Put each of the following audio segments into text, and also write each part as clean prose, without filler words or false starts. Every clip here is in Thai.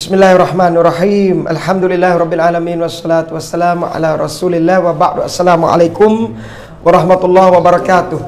Bismillahirrahmanirrahim. Alhamdulillahirabbil alamin wassalatu wassalamu ala Rasulillah wa ba'du. Assalamualaikum warahmatullahi wabarakatuh.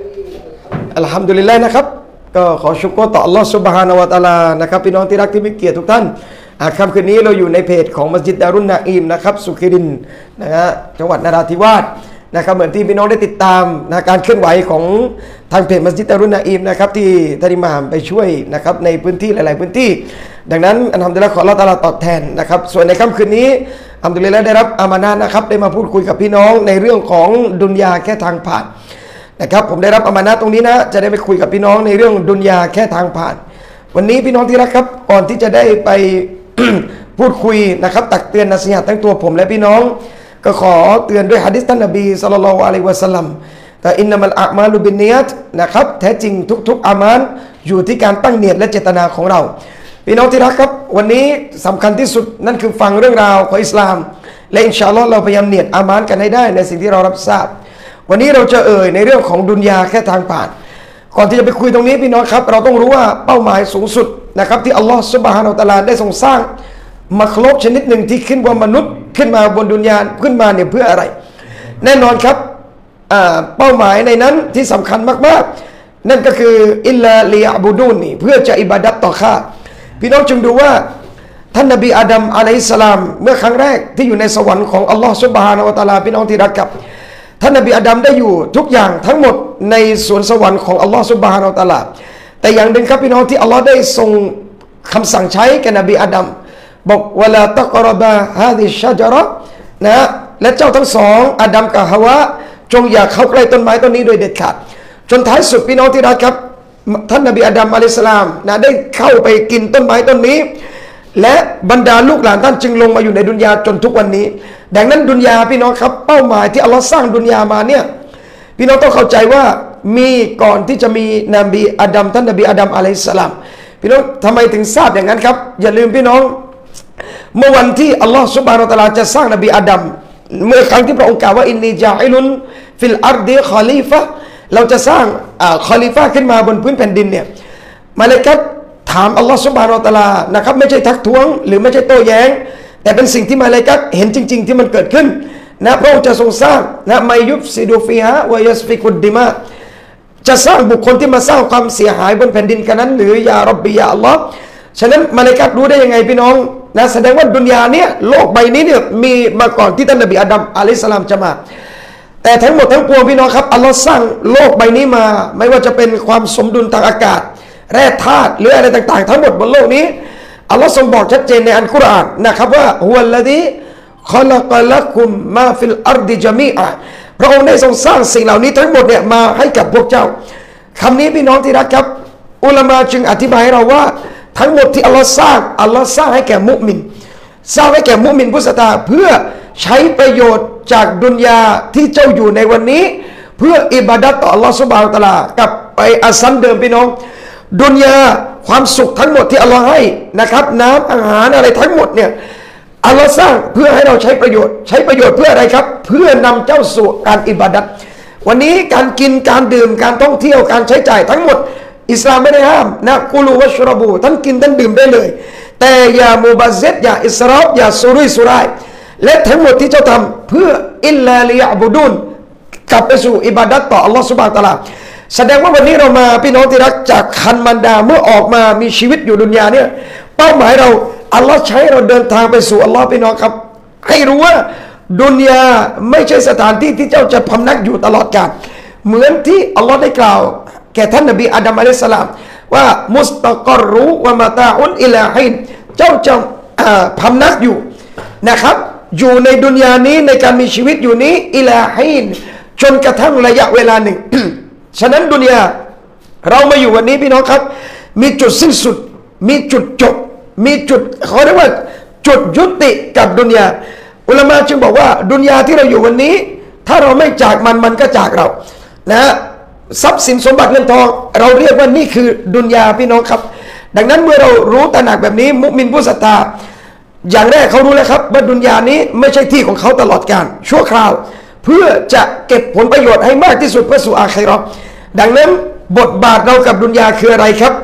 Alhamdulillah นะครับก็ขอชุกรต่อ Allah Subhanahu wa Ta'ala นะครับพี่น้องที่รักที่มีเกียรติทุกท่านค่ำคืนนี้เราอยู่ในเพจของมัสยิดดารุนนาอีมนะครับสุขีรินนะฮะจังหวัดนราธิวาสนะครับเหมือนที่พี่น้องได้ติดตามการเคลื่อนไหวของทางเพจมัสยิดดารุนนาอีมนะครับที่ท่านอิหม่ามไปช่วยนะครับในพื้นที่หลายๆพื้นที่ดังนั้นอัลฮัมดุลิลละห์ขออัลเลาะห์ตะอาลาตอบแทนนะครับส่วนในค่ำคืนนี้อัลฮัมดุลิลละห์ได้รับอามานะห์นะครับได้มาพูดคุยกับพี่น้องในเรื่องของดุนยาแค่ทางผ่านนะครับผมได้รับอามานะห์ตรงนี้นะจะได้ไปคุยกับพี่น้องในเรื่องดุนยาแค่ทางผ่านวันนี้พี่น้องที่รักครับก่อนที่จะได้ไป พูดคุยนะครับตักเตือนนัสญาตทั้งตัวผมและพี่น้องก็ขอเตือนด้วยหะดีษท่านนบีศ็อลลัลลอฮุอะลัยฮิวะซัลลัมแต่อินนัมัลอามาลุบินนิยะตนะครับแท้จริงทุกๆอามัลอยู่ที่การตั้งเนียตและเจตนาของเราพี่น้องที่รักครับวันนี้สำคัญที่สุดนั่นคือฟังเรื่องราวของอิสลามและอินชาอัลลอฮ์เราพยายามเนียตอามัลกันให้ได้ในสิ่งที่เรารับทราบวันนี้เราจะในเรื่องของดุนยาแค่ทางผ่านก่อนที่จะไปคุยตรงนี้พี่น้องครับเราต้องรู้ว่าเป้าหมายสูงสุดนะครับที่อัลลอฮ์ซุบฮานะฮูวะตะอาลาได้ทรงสร้างมัคลุกชนิดหนึ่งที่ขึ้นบนมนุษย์ขึ้นมาบนดุนยาขึ้นมาเนี่ยเพื่ออะไรแน่นอนครับเป้าหมายในนั้นที่สำคัญมากๆนั่นก็คืออิลลาลิยะบูดูนีเพื่อจะอิบาดัตต่อข้าพี่น้องจึงดูว่าท่านนบีอาดัมอะลัยฮิสสลามเมื่อครั้งแรกที่อยู่ในสวรรค์ของอัลลอฮ์ซุบฮานะฮูวะตะอาลาพี่น้องที่รักครับท่านนบีอาดัมได้อยู่ทุกอย่างทั้งหมดในสวนสวรรค์ของอัลลอฮ์ซุบฮานะฮูวะตะอาลาแต่อย่างหนึ่งครับพี่น้องที่อัลลอฮ์ได้ทรงคำสั่งใช้แก่นบีอาดัมบอกวะลาตักรบะฮาซิชชะญะเราะห์นะและเจ้าทั้งสองอาดัมกับฮาวะจงอย่าเข้าใกล้ต้นไม้ต้นนี้โดยเด็ดขาดจนท้ายสุดพี่น้องที่รักครับท่านนบีอาดัมอะลัยฮิสสลามได้เข้าไปกินต้นไม้ต้นนี้และบรรดาลูกหลานท่านจึงลงมาอยู่ในดุนยาจนทุกวันนี้ดังนั้นดุนยาพี่น้องครับเป้าหมายที่อัลลอฮ์สร้างดุนยามาเนี่ยพี่น้องต้องเข้าใจว่ามีก่อนที่จะมีนบีอาดัมท่านนบีอาดัมอะลัยฮิสสลามพี่น้องทำไมถึงทราบอย่างนั้นครับอย่าลืมพี่น้องเมื่อวันที่อัลลอฮ์ซุบฮานะฮูวะตะอาลาจะสร้างนบีอาดัมเมื่อครั้งที่พระองค์กล่าวว่าอินนีจาอิลุนฟิลอาร์ดิคอลีฟะเราจะสร้างคอลีฟะขึ้นมาบนพื้นแผ่นดินเนี่ยมาเลกัตถามอัลลอฮ์ซุบฮานะฮูวะตะอาลานะครับไม่ใช่ทักท้วงหรือไม่ใช่โต้แย้งแต่เป็นสิ่งที่มาเลกัตเห็นจริงๆที่มันเกิดขึ้นนะพระองค์จะทรงสร้างนะไมยุฟซิดูฟิฮะวะยัสฟิกุดดิมาจะสร้างบุคคลที่มาสร้างความเสียหายบนแผ่นดินกันนั้นหรือยาร็อบบียาอัลลอฮ์ฉะนั้นมาเลกัตรู้ได้ยังไงพี่น้องนะแสดงว่าดุนยาเนี่ยโลกใบนี้เนี่ยมีมาก่อนที่ท่านนบีอาดัมอะลัยฮิสสลามจะมาแต่ทั้งหมดทั้งปวงพี่น้องครับอัลลอฮ์สร้างโลกใบนี้มาไม่ว่าจะเป็นความสมดุลทางอากาศแร่ธาตุหรืออะไรต่างๆทั้งหมดบนโลกนี้อัลลอฮ์ทรงบอกชัดเจนในอัลกุรอานนะครับว่าฮุวัลลซีคอลักละกุมมาฟิลอาร์ดิญะมีอะห์พระองค์ได้ทรงสร้างสิ่งเหล่านี้ทั้งหมดเนี่ยมาให้กับพวกเจ้าคำนี้พี่น้องที่รักครับอุลามะจึงอธิบายให้เราว่าทั้งหมดที่อัลลอฮ์สร้างให้แก่มุมินสร้างให้แก่มุมินผู้ศรัทธาเพื่อใช้ประโยชน์จากดุนยาที่เจ้าอยู่ในวันนี้เพื่ออิบาดัตต่ออัลลอฮ์ซุบฮานะฮูวะตะอาลากับไปอาซันเดิมพี่น้องดุนยาความสุขทั้งหมดที่อัลลอฮ์ให้นะครับน้ำอาหารอะไรทั้งหมดเนี่ยอัลลอฮ์สร้างเพื่อให้เราใช้ประโยชน์เพื่ออะไรครับเพื่อนำเจ้าสู่การอิบาดัตวันนี้การกินการดื่มการท่องเที่ยวการใช้จ่ายทั้งหมดอิสลามไม่ได้ห้ามนะกุลูวัชรบูท่านกินท่านดื่มได้เลยแต่อย่ามุบาซิดอย่าอิสราฟอย่าสุรุ่ยสุร่ายและทั้งหมดที่เจ้าทำเพื่ออิลลาลิยะบูดุนกลับไปสู่อิบาดัตต่ออัลลอฮฺซุบฮานะฮูวะตะอาลาแสดงว่าวันนี้เรามาพี่น้องที่รักจากคันมันดาเมื่อออกมามีชีวิตอยู่ดุนยาเนี่ยเป้าหมายเราอัลลอฮ์ใช้เราเดินทางไปสู่อัลลอฮ์พี่น้องครับให้รู้ว่าดุนยาไม่ใช่สถานที่ที่เจ้าจะพำนักอยู่ตลอดกาลเหมือนที่อัลลอฮ์ได้กล่าวแก่ท่านนบีอาดัมอะลัยฮิสสลามว่ามุสตะกอรุวะมะตาอุนอิลาฮินเจ้าจะพำนักอยู่นะครับอยู่ในดุนยานี้ในการมีชีวิตอยู่นี้อิลาฮินจนกระทั่งระยะเวลาหนึ่ง ฉะนั้นดุนยาเรามาอยู่วันนี้พี่น้องครับมีจุดสิ้นสุดมีจุดจบมีจุดเขาเรียกว่าจุดยุติกับดุนยาอุลามะจึงบอกว่าดุนยาที่เราอยู่วันนี้ถ้าเราไม่จากมันก็จากเรานะทรัพย์สินสมบัติเงินทองเราเรียกว่านี่คือดุนยาพี่น้องครับดังนั้นเมื่อเรารู้ตระหนักแบบนี้มุมินผู้ศรัทธาอย่างแรกเขารู้แล้วครับว่าดุนยานี้ไม่ใช่ที่ของเขาตลอดกาลชั่วคราวเพื่อจะเก็บผลประโยชน์ให้มากที่สุดเพื่อสู่อาคิเราะห์ดังนั้นบทบาทเรากับดุนยาคืออะไรครับ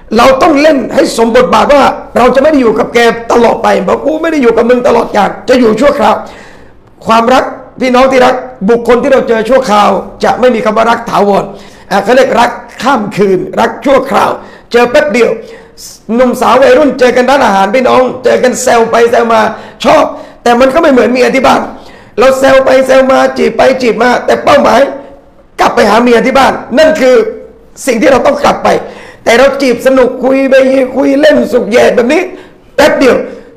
เราต้องเล่นให้สมบทบาทว่าเราจะไม่ได้อยู่กับแกตลอดไปบอกกูไม่ได้อยู่กับมึงตลอดกาลจะอยู่ชั่วคราวความรักพี่น้องที่รักบุคคลที่เราเจอชั่วคราวจะไม่มีคำว่ารักถาวรเขาเรียกรักข้ามคืนรักชั่วคราวเจอแป๊บเดียวหนุ่มสาววัยรุ่นเจอกันร้านอาหารพี่น้องเจอกันแซวไปแซวมาชอบแต่มันก็ไม่เหมือนเมียที่บ้านเราแซวไปแซวมาจีบไปจีบมาแต่เป้าหมายกลับไปหาเมียที่บ้านนั่นคือสิ่งที่เราต้องกลับไปแต่เราจีบสนุกคุยไปคุยเล่นสุกแย่แบบนี้แป๊บเดียว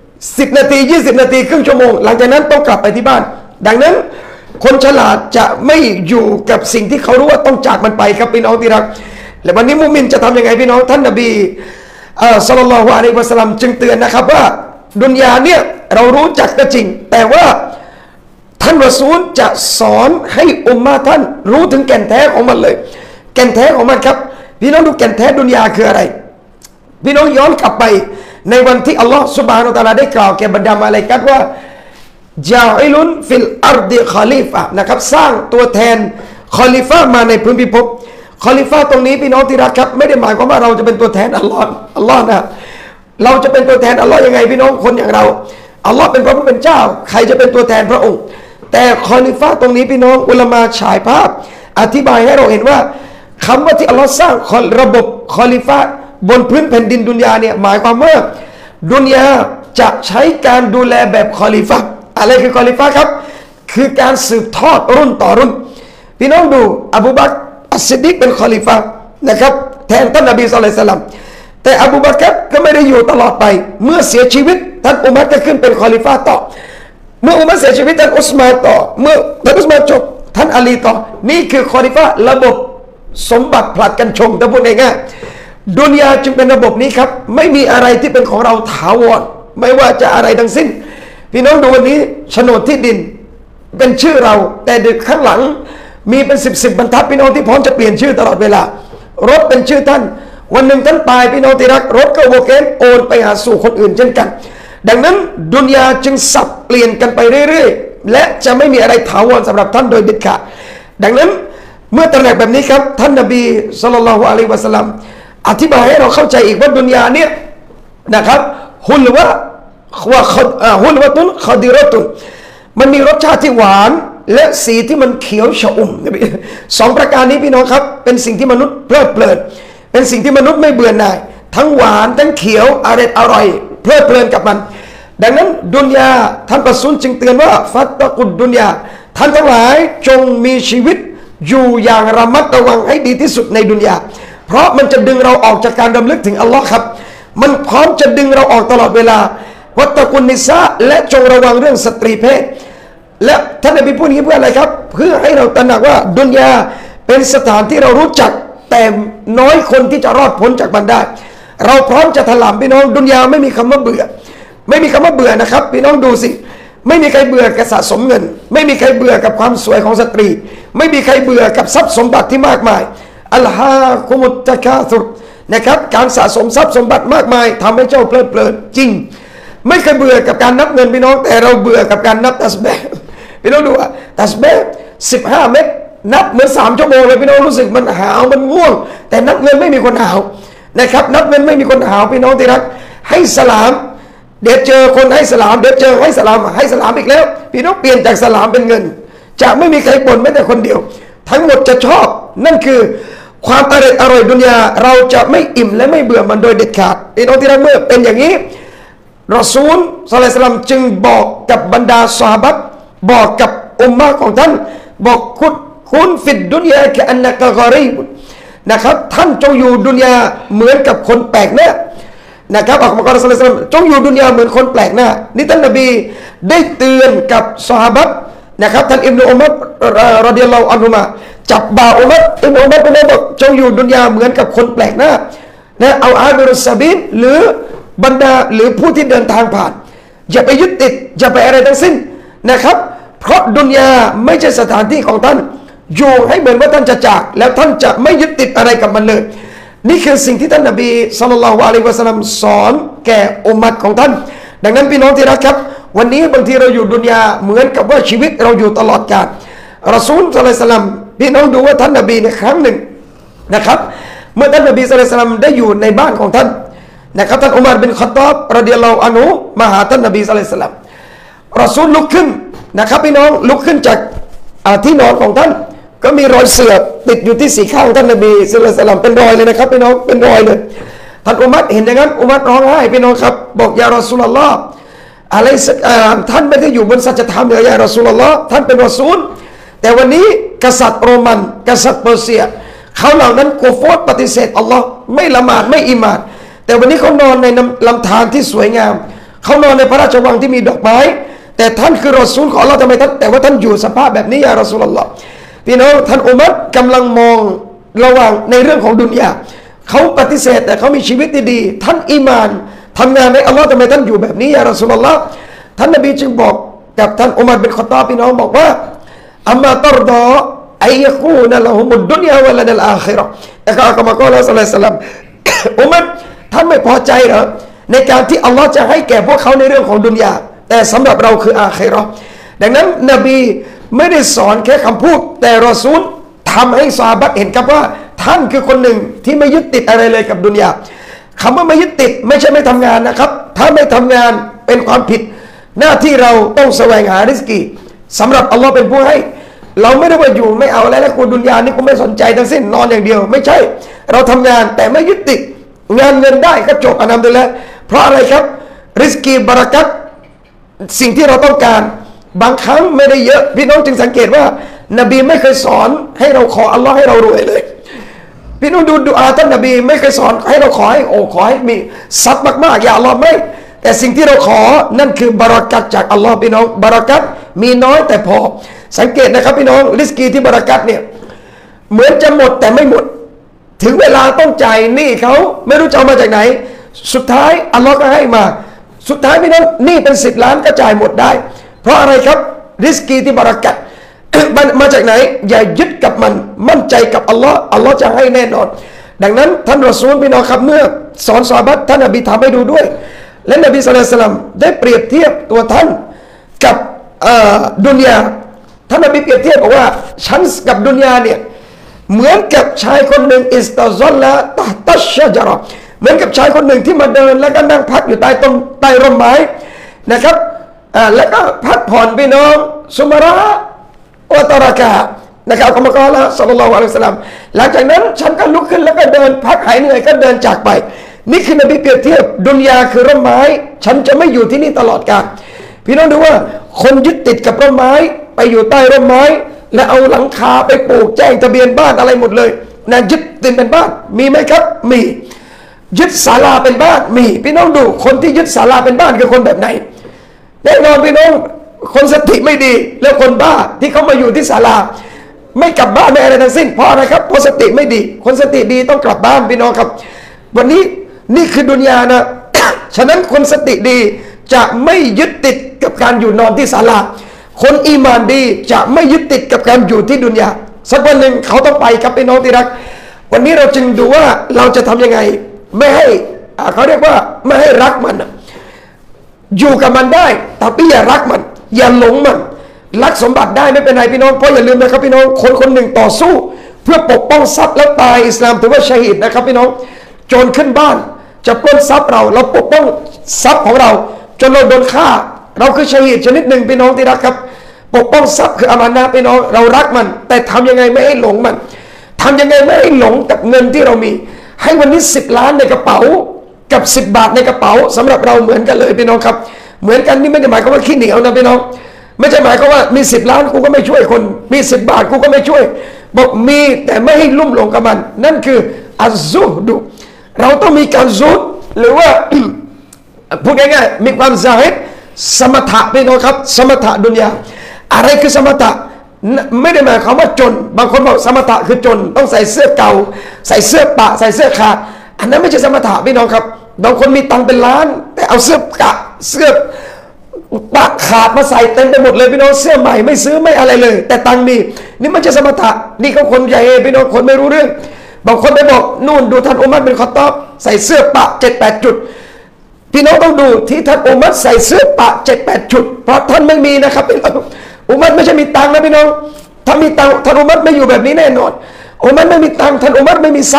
10 นาที20 นาทีครึ่งชั่วโมงหลังจากนั้นต้องกลับไปที่บ้านดังนั้นคนฉลาดจะไม่อยู่กับสิ่งที่เขารู้ว่าต้องจากมันไปครับพี่น้องที่รักและวันนี้มุมินจะทำยังไงพี่น้องท่านนบีศ็อลลัลลอฮุอะลัยฮิวะซัลลัมจึงเตือนนะครับว่าดุนยาเนี่ยเรารู้จักก็จริงแต่ว่าท่านรอซูลจะสอนให้อุมมะท่านรู้ถึงแก่นแท้ของมันเลยแก่นแท้ของมันครับพี่น้องดูแก่นแท้ดุนยาคืออะไรพี่น้องย้อนกลับไปในวันที่อัลลอฮฺซุบฮานะฮูวะตะอาลาได้กล่าวแก่บรรดามาลาอิกะฮ์ว่าจาอิลุนฟิลอัรฎิคอลิฟะนะครับสร้างตัวแทนคอลิฟะมาในพื้นพิภพคอลิฟะตรงนี้พี่น้องที่รักครับไม่ได้หมายความว่าเราจะเป็นตัวแทนอัลลอฮ์นะเราจะเป็นตัวแทนอัลลอฮ์ยังไงพี่น้องคนอย่างเราอัลลอฮ์เป็นพระผู้เป็นเจ้าใครจะเป็นตัวแทนพระองค์แต่คอลิฟะตรงนี้พี่น้องอุลามะฉายภาพอธิบายให้เราเห็นว่าคำว่าที่อัลลอฮ์สร้างระบบคอลิฟะบนพื้นแผ่นดินดุนยาเนี่ยหมายความว่าดุนยาจะใช้การดูแลแบบคอลิฟะอะไรคือคอลิฟะครับคือการสืบทอดรุ่นต่อรุ่นพี่น้องดูอบูบักรอัสซิดดีกเป็นคอลิฟะนะครับแทนท่านนบีศ็อลลัลลอฮุอะลัยฮิวะซัลลัมแต่อบูบักรก็ไม่ได้อยู่ตลอดไปเมื่อเสียชีวิตท่านอุมัรก็ขึ้นเป็นคอลิฟะต่อเมื่ออุมัรเสียชีวิตท่านอุสมานต่อเมื่อท่านอุสมานจบท่านอาลีต่อนี่คือคอลิฟะระบบสมบัติผลัดกันชมถ้าพูดง่ายๆดุนยาจึงเป็นระบบนี้ครับไม่มีอะไรที่เป็นของเราถาวรไม่ว่าจะอะไรทั้งสิ้นพี่น้องดูวันนี้โฉนดที่ดินเป็นชื่อเราแต่เด็กข้างหลังมีเป็น10บรรทัดพี่น้องที่พร้อมจะเปลี่ยนชื่อตลอดเวลารถเป็นชื่อท่านวันหนึ่งท่านตายพี่น้องที่รักรถก็โอเคโอนไปหาสู่คนอื่นเช่นกันดังนั้นดุนยาจึงสับเปลี่ยนกันไปเรื่อยๆและจะไม่มีอะไรถาวรสำหรับท่านโดยเด็ดขาดดังนั้นเมื่อตระหนักแบบนี้ครับท่านนบีศ็อลลัลลอฮุอะลัยฮิวะซัลลัมอธิบายให้เราเข้าใจอีกว่าดุนยาเนี่ยนะครับฮุลวะฮุลวะตุนคอดิรตุนมันมีรสชาติที่หวานและสีที่มันเขียวชอุ่มสองประการนี้พี่น้องครับเป็นสิ่งที่มนุษย์เพลิดเพลินเป็นสิ่งที่มนุษย์ไม่เบื่อหน่ายทั้งหวานทั้งเขียวอร่อยเพลิดเพลินกับมันดังนั้นดุนยาท่านรอซูลจึงเตือนว่าฟัตตะกุดดุนยาท่านทั้งหลายจงมีชีวิตอยู่อย่างระมัดระวังให้ดีที่สุดในดุนยาเพราะมันจะดึงเราออกจากการรำลึกถึงอัลลอฮ์ครับมันพร้อมจะดึงเราออกตลอดเวลาวัตตะกุนนิสาและจงระวังเรื่องสตรีเพศและท่านนบีพูดนี้เพื่ออะไรครับเพื่อให้เราตระหนักว่าดุนยาเป็นสถานที่เรารู้จักแต่น้อยคนที่จะรอดพ้นจากมันได้เราพร้อมจะถลำพี่น้องดุนยาไม่มีคำว่าเบื่อไม่มีคำว่าเบื่อนะครับพี่น้องดูสิไม่มีใครเบื่อกับสะสมเงินไม่มีใครเบื่อกับความสวยของสตรีไม่มีใครเบื่อกับทรัพย์สมบัติที่มากมายอัลฮาคุมุตตะกาซุรนะครับการสะสมทรัพย์สมบัติมากมายทำให้เจ้าเพลิดเพลินจริงไม่เคยเบื่อกับการนับเงินพี่น้องแต่เราเบื่อกับการนับตัสบีฮ์พี่น้องดูอ่ะตัสบีฮ์15 เม็ดนับเหมือน3 ชั่วโมงเลยพี่น้องรู้สึกมันหาวมันง่วงแต่นับเงินไม่มีคนหาวนะครับนับเงินไม่มีคนหาวพี่น้องที่รักให้สลามเดี๋ยวเจอคนให้สลามเดี๋ยวเจอให้สลามอีกแล้วพี่น้องเปลี่ยนจากสลามเป็นเงินจะไม่มีใครบ่นแม้แต่คนเดียวทั้งหมดจะชอบนั่นคือความอร่อยดุนยาเราจะไม่อิ่มและไม่เบื่อมันโดยเด็ดขาดพี่น้องที่รักเมื่อเป็นอย่างนี้รอซูลศ็อลลัลลอฮุอะลัยฮิวะซัลลัมจึงบอกกับบรรดาซอฮาบะห์บอกกับอุมมะของท่านบอกคุณฟิดดุนยากะอันนะกะกอรีบนะครับท่านจงอยู่ดุนยาเหมือนกับคนแปลกหน้านะครับอัลกุรอานศ็อลลัลลอฮุอะลัยฮิวะซัลลัมจงอยู่ดุนยาเหมือนคนแปลกหน้านี่ท่านนบีได้เตือนกับซอฮาบะห์นะครับท่านอิบนุอุมัรรอฎิยัลลอฮุอันฮุมาจับบ่าอุมัรอิบนุอุมัรเป็นบอกจงอยู่ดุนยาเหมือนกับคนแปลกหน้านะเอาอาบิรุสซะบีลหรือบรรดาหรือผู้ที่เดินทางผ่านอย่าไปยึดติดอย่าไปอะไรทั้งสิ้นนะครับเพราะดุนยาไม่ใช่สถานที่ของท่านอยู่ให้เหมือนว่าท่านจะจากแล้วท่านจะไม่ยึดติดอะไรกับมันเลยนี่คือสิ่งที่ท่านนบีศ็อลลัลลอฮุอะลัยฮิวะซัลลัมสอนแก่อุมมะของท่านดังนั้นพี่น้องที่รักครับวันนี้บางทีเราอยู่ดุนยาเหมือนกับว่าชีวิตเราอยู่ตลอดกาลรอซูลศ็อลลัลลอฮุอะลัยฮิวะซัลลัมพี่น้องดูว่าท่านนบีในครั้งหนึ่งนะครับเมื่อท่านนบีศ็อลลัลลอฮุอะลัยฮิวะซัลลัมได้อยู่ในบ้านของท่านนะครับท่านอุมัรบินค็อฏฏอบรอฎิยัลลอฮุอันฮุมาหาท่านนบีศ็อลลัลลอฮุอะลัยฮิวะซัลลัมรอซูลลุกขึ้นนะครับพี่น้องลุกขึ้นจากที่นอนของท่านก็มีรอยเสือกติดอยู่ที่สีข้างท่านนบีศ็อลลัลลอฮุอะลัยฮิวะซัลลัมเป็นรอยเลยนะครับพี่น้องเป็นรอยเลยท่านอุมัรเห็นอย่างนั้นอุมัรร้องไห้พี่น้องครับบอกยารอซูลุลลอฮ์อะไรท่านไม่ได้อยู่บนสัจธรรมเลยยารอซูลุลลอฮ์ท่านเป็นรอซูลแต่วันนี้กษัตริย์โรมันกษัตริย์เปอร์เซียเขาเหล่านั้นกูฟรปฏิเสธอัลลอฮ์ไม่ละหมาดไม่อิหม่านแต่วันนี้เขานอนในลำธารที่สวยงามเขานอนในพระราชวังที่มีดอกไม้แต่ท่านคือรอซูลของอัลลอฮ์ทำไมท่านแต่ว่าท่านอยู่สภาพแบบนี้ยารอซูลุลลอฮ์พี่น้องท่านอุมัรกำลังมองระหว่างในเรื่องของดุนยาเขาปฏิเสธแต่เขามีชีวิตดีๆท่านอิมานทำงานในอัลลอฮ์ทำไมท่านอยู่แบบนี้ยารอซูลุลลอฮ์ท่านนบีจึงบอกกับท่านอุมัรบินค็อฏฏอบพี่น้องบอกว่าอัมมาตรดออัยยกูนะละฮุมุดดุนยาวะละนัลอาคิเราะห์นะครับอัลกุรอานศ็อลลัลลอฮุอะลัยฮิวะซัลลัมอุมัรท่านไม่พอใจเหรอในการที่อัลลอฮ์จะให้แก่พวกเขาในเรื่องของดุนยาแต่สำหรับเราคืออาคิเราะห์ดังนั้นนบีไม่ได้สอนแค่คำพูดแต่รอซูลทำให้ซอฮาบะห์เห็นครับว่าท่านคือคนหนึ่งที่ไม่ยึดติดอะไรเลยกับดุนยาคำว่าไม่ยึดติดไม่ใช่ไม่ทำงานนะครับถ้าไม่ทำงานเป็นความผิดหน้าที่เราต้องแสวงหาริสกีสำหรับอัลลอฮ์เป็นผู้ให้เราไม่ได้ว่าอยู่ไม่เอาอะไรแล้วกูดุนยานี่กูไม่สนใจทั้งสิ้นนอนอย่างเดียวไม่ใช่เราทำงานแต่ไม่ยึดติดงานเงินได้ก็จบอันนั้นไปแล้วเพราะอะไรครับริสกีบารักัตสิ่งที่เราต้องการบางครั้งไม่ได้เยอะพี่น้องจึงสังเกตว่านบีไม่เคยสอนให้เราขออัลลอฮ์ให้เรารวยเลยพี่น้องดูอาท่านนบีไม่เคยสอนให้เราขอให้มีทรัพย์มากๆอย่าอัลลอฮ์ไม่แต่สิ่งที่เราขอนั่นคือบารักัตจากอัลลอฮ์พี่น้องบารักัตมีน้อยแต่พอสังเกตนะครับพี่น้องริสกีที่บารักัตเนี่ยเหมือนจะหมดแต่ไม่หมดถึงเวลาต้องจ่ายหนี้เขาไม่รู้จะเอามาจากไหนสุดท้ายอัลลอฮ์ก็ให้มาสุดท้ายพี่น้องหนี้เป็น10 ล้านก็จ่ายหมดได้เพราะอะไรครับริสกีที่บารักัตมาจากไหนอย่ายึดกับมันมั่นใจกับอัลลอฮ์อัลลอฮ์จะให้แน่นอนดังนั้นท่านรอซูลพี่น้องครับเมื่อสอนซอฮาบะห์ท่านนบีทำให้ดูด้วยและนบีศ็อลลัลลอฮุอะลัยฮิวะซัลลัมได้เปรียบเทียบตัวท่านกับดุนยาท่านนบีเปรียบเทียบบอกว่าฉันกับดุนยาเนี่ยเหมือนกับชายคนหนึ่งอิสตาซอลละตะตัชชะจาระเหมือนกับชายคนหนึ่งที่มาเดินแล้วก็นั่งพักอยู่ใต้ร่มไม้นะครับแล้วก็พักผ่อนพี่น้องซุมระวะตะรากะนะครับอัลกุรอานศ็อลลัลลอฮุอะลัยฮิวะซัลลัมหลังจากนั้นฉันก็ลุกขึ้นแล้วก็เดินพักหายเหนื่อยก็เดินจากไปนี่คือนบีเปรียบเทียบดุนยาคือร่มไม้ฉันจะไม่อยู่ที่นี่ตลอดกาลพี่น้องดูว่าคนยึดติดกับร่มไม้ไปอยู่ใต้ร่มไม้และเอาหลังคาไปปลูกแจ้งทะเบียนบ้านอะไรหมดเลยนะยึดติดเป็นบ้านมีไหมครับมียึดศาลาเป็นบ้านมีพี่น้องดูคนที่ยึดศาลาเป็นบ้านคือคนแบบไหนแน่นอนพี่น้องคนสติไม่ดีแล้วคนบ้าที่เขามาอยู่ที่ศาลาไม่กลับบ้านไม่อะไรทั้งสิ้นเพราะอะไรครับเพราะสติไม่ดีคนสติดีต้องกลับบ้านพี่น้องครับวันนี้นี่คือดุนยานะ ฉะนั้นคนสติดีจะไม่ยึดติดกับการอยู่นอนที่ศาลาคนอีมานดีจะไม่ยึดติดกับการอยู่ที่ดุนยาสักวันหนึ่งเขาต้องไปครับพี่น้องที่รักวันนี้เราจึงดูว่าเราจะทำยังไงไม่ให้เขาเรียกว่าไม่ให้รักมันอยู่กับมันได้แต่พี่อย่ารักมันอย่าหลงมันรักสมบัติได้ไม่เป็นไรพี่น้องเพราะอย่าลืมนะครับพี่น้องคนหนึ่งต่อสู้เพื่อปกป้องทรัพย์แล้วตายอิสลามถือว่าชะฮีดนะครับพี่น้องโจรขึ้นบ้านจะปล้นทรัพย์เราปกป้องทรัพย์ของเราจนเราโดนฆ่าเราคือชะฮีดชนิดหนึ่งพี่น้องที่รักครับปกป้องทรัพย์คืออามานะห์พี่น้องเรารักมันแต่ทำยังไงไม่ให้หลงมันทำยังไงไม่ให้หลงกับเงินที่เรามีให้วันนี้10 ล้านในกระเป๋ากับ10 บาทในกระเป๋าสำหรับเราเหมือนกันเลยพี่น้องครับเหมือนกันนี่ไม่ได้หมายความว่าขี้เหนียวนะพี่น้องไม่ใช่หมายความว่ามี10 ล้านกูก็ไม่ช่วยคนมี10 บาทกูก็ไม่ช่วยบอกมีแต่ไม่ให้ลุ่มหลงกับมันนั่นคืออัซซุฮดุเราต้องมีการซุฮดหรือว่า พูดง่ายๆมีความซาฮิดสมถะพี่น้องครับสมถะดุนยาอะไรคือสมถะไม่ได้หมายความว่าจนบางคนบอกสมถะคือจนต้องใส่เสื้อเก่าใส่เสื้อปะใส่เสื้อขาดอันนั้นไม่ใช่สมถะพี่น้องครับบางคนมีตังเป็นล้านแต่เอาเสื้อปะขาดมาใส่เต็มไปหมดเลยพี่น้องเสื้อใหม่ไม่ซื้อไม่อะไรเลยแต่ตังมีนี่มันจะสมถะนี่เขาคนใหญ่พี่น้องคนไม่รู้เรื่องบางคนไปบอกนู่นดูท่านอุมัรบินค็อฏฏอบใส่เสื้อปะ7-8 จุดพี่น้องต้องดูที่ท่านอุมัรใส่เสื้อปะ7-8 จุดเพราะท่านไม่มีนะครับพี่น้องอุมัรไม่ใช่มีตังนะพี่น้องถ้ามีตังท่านอุมัรไม่อยู่แบบนี้แน่นอนอุมัรไม่มีตังท่านอุมัรไม่มีทรัพย์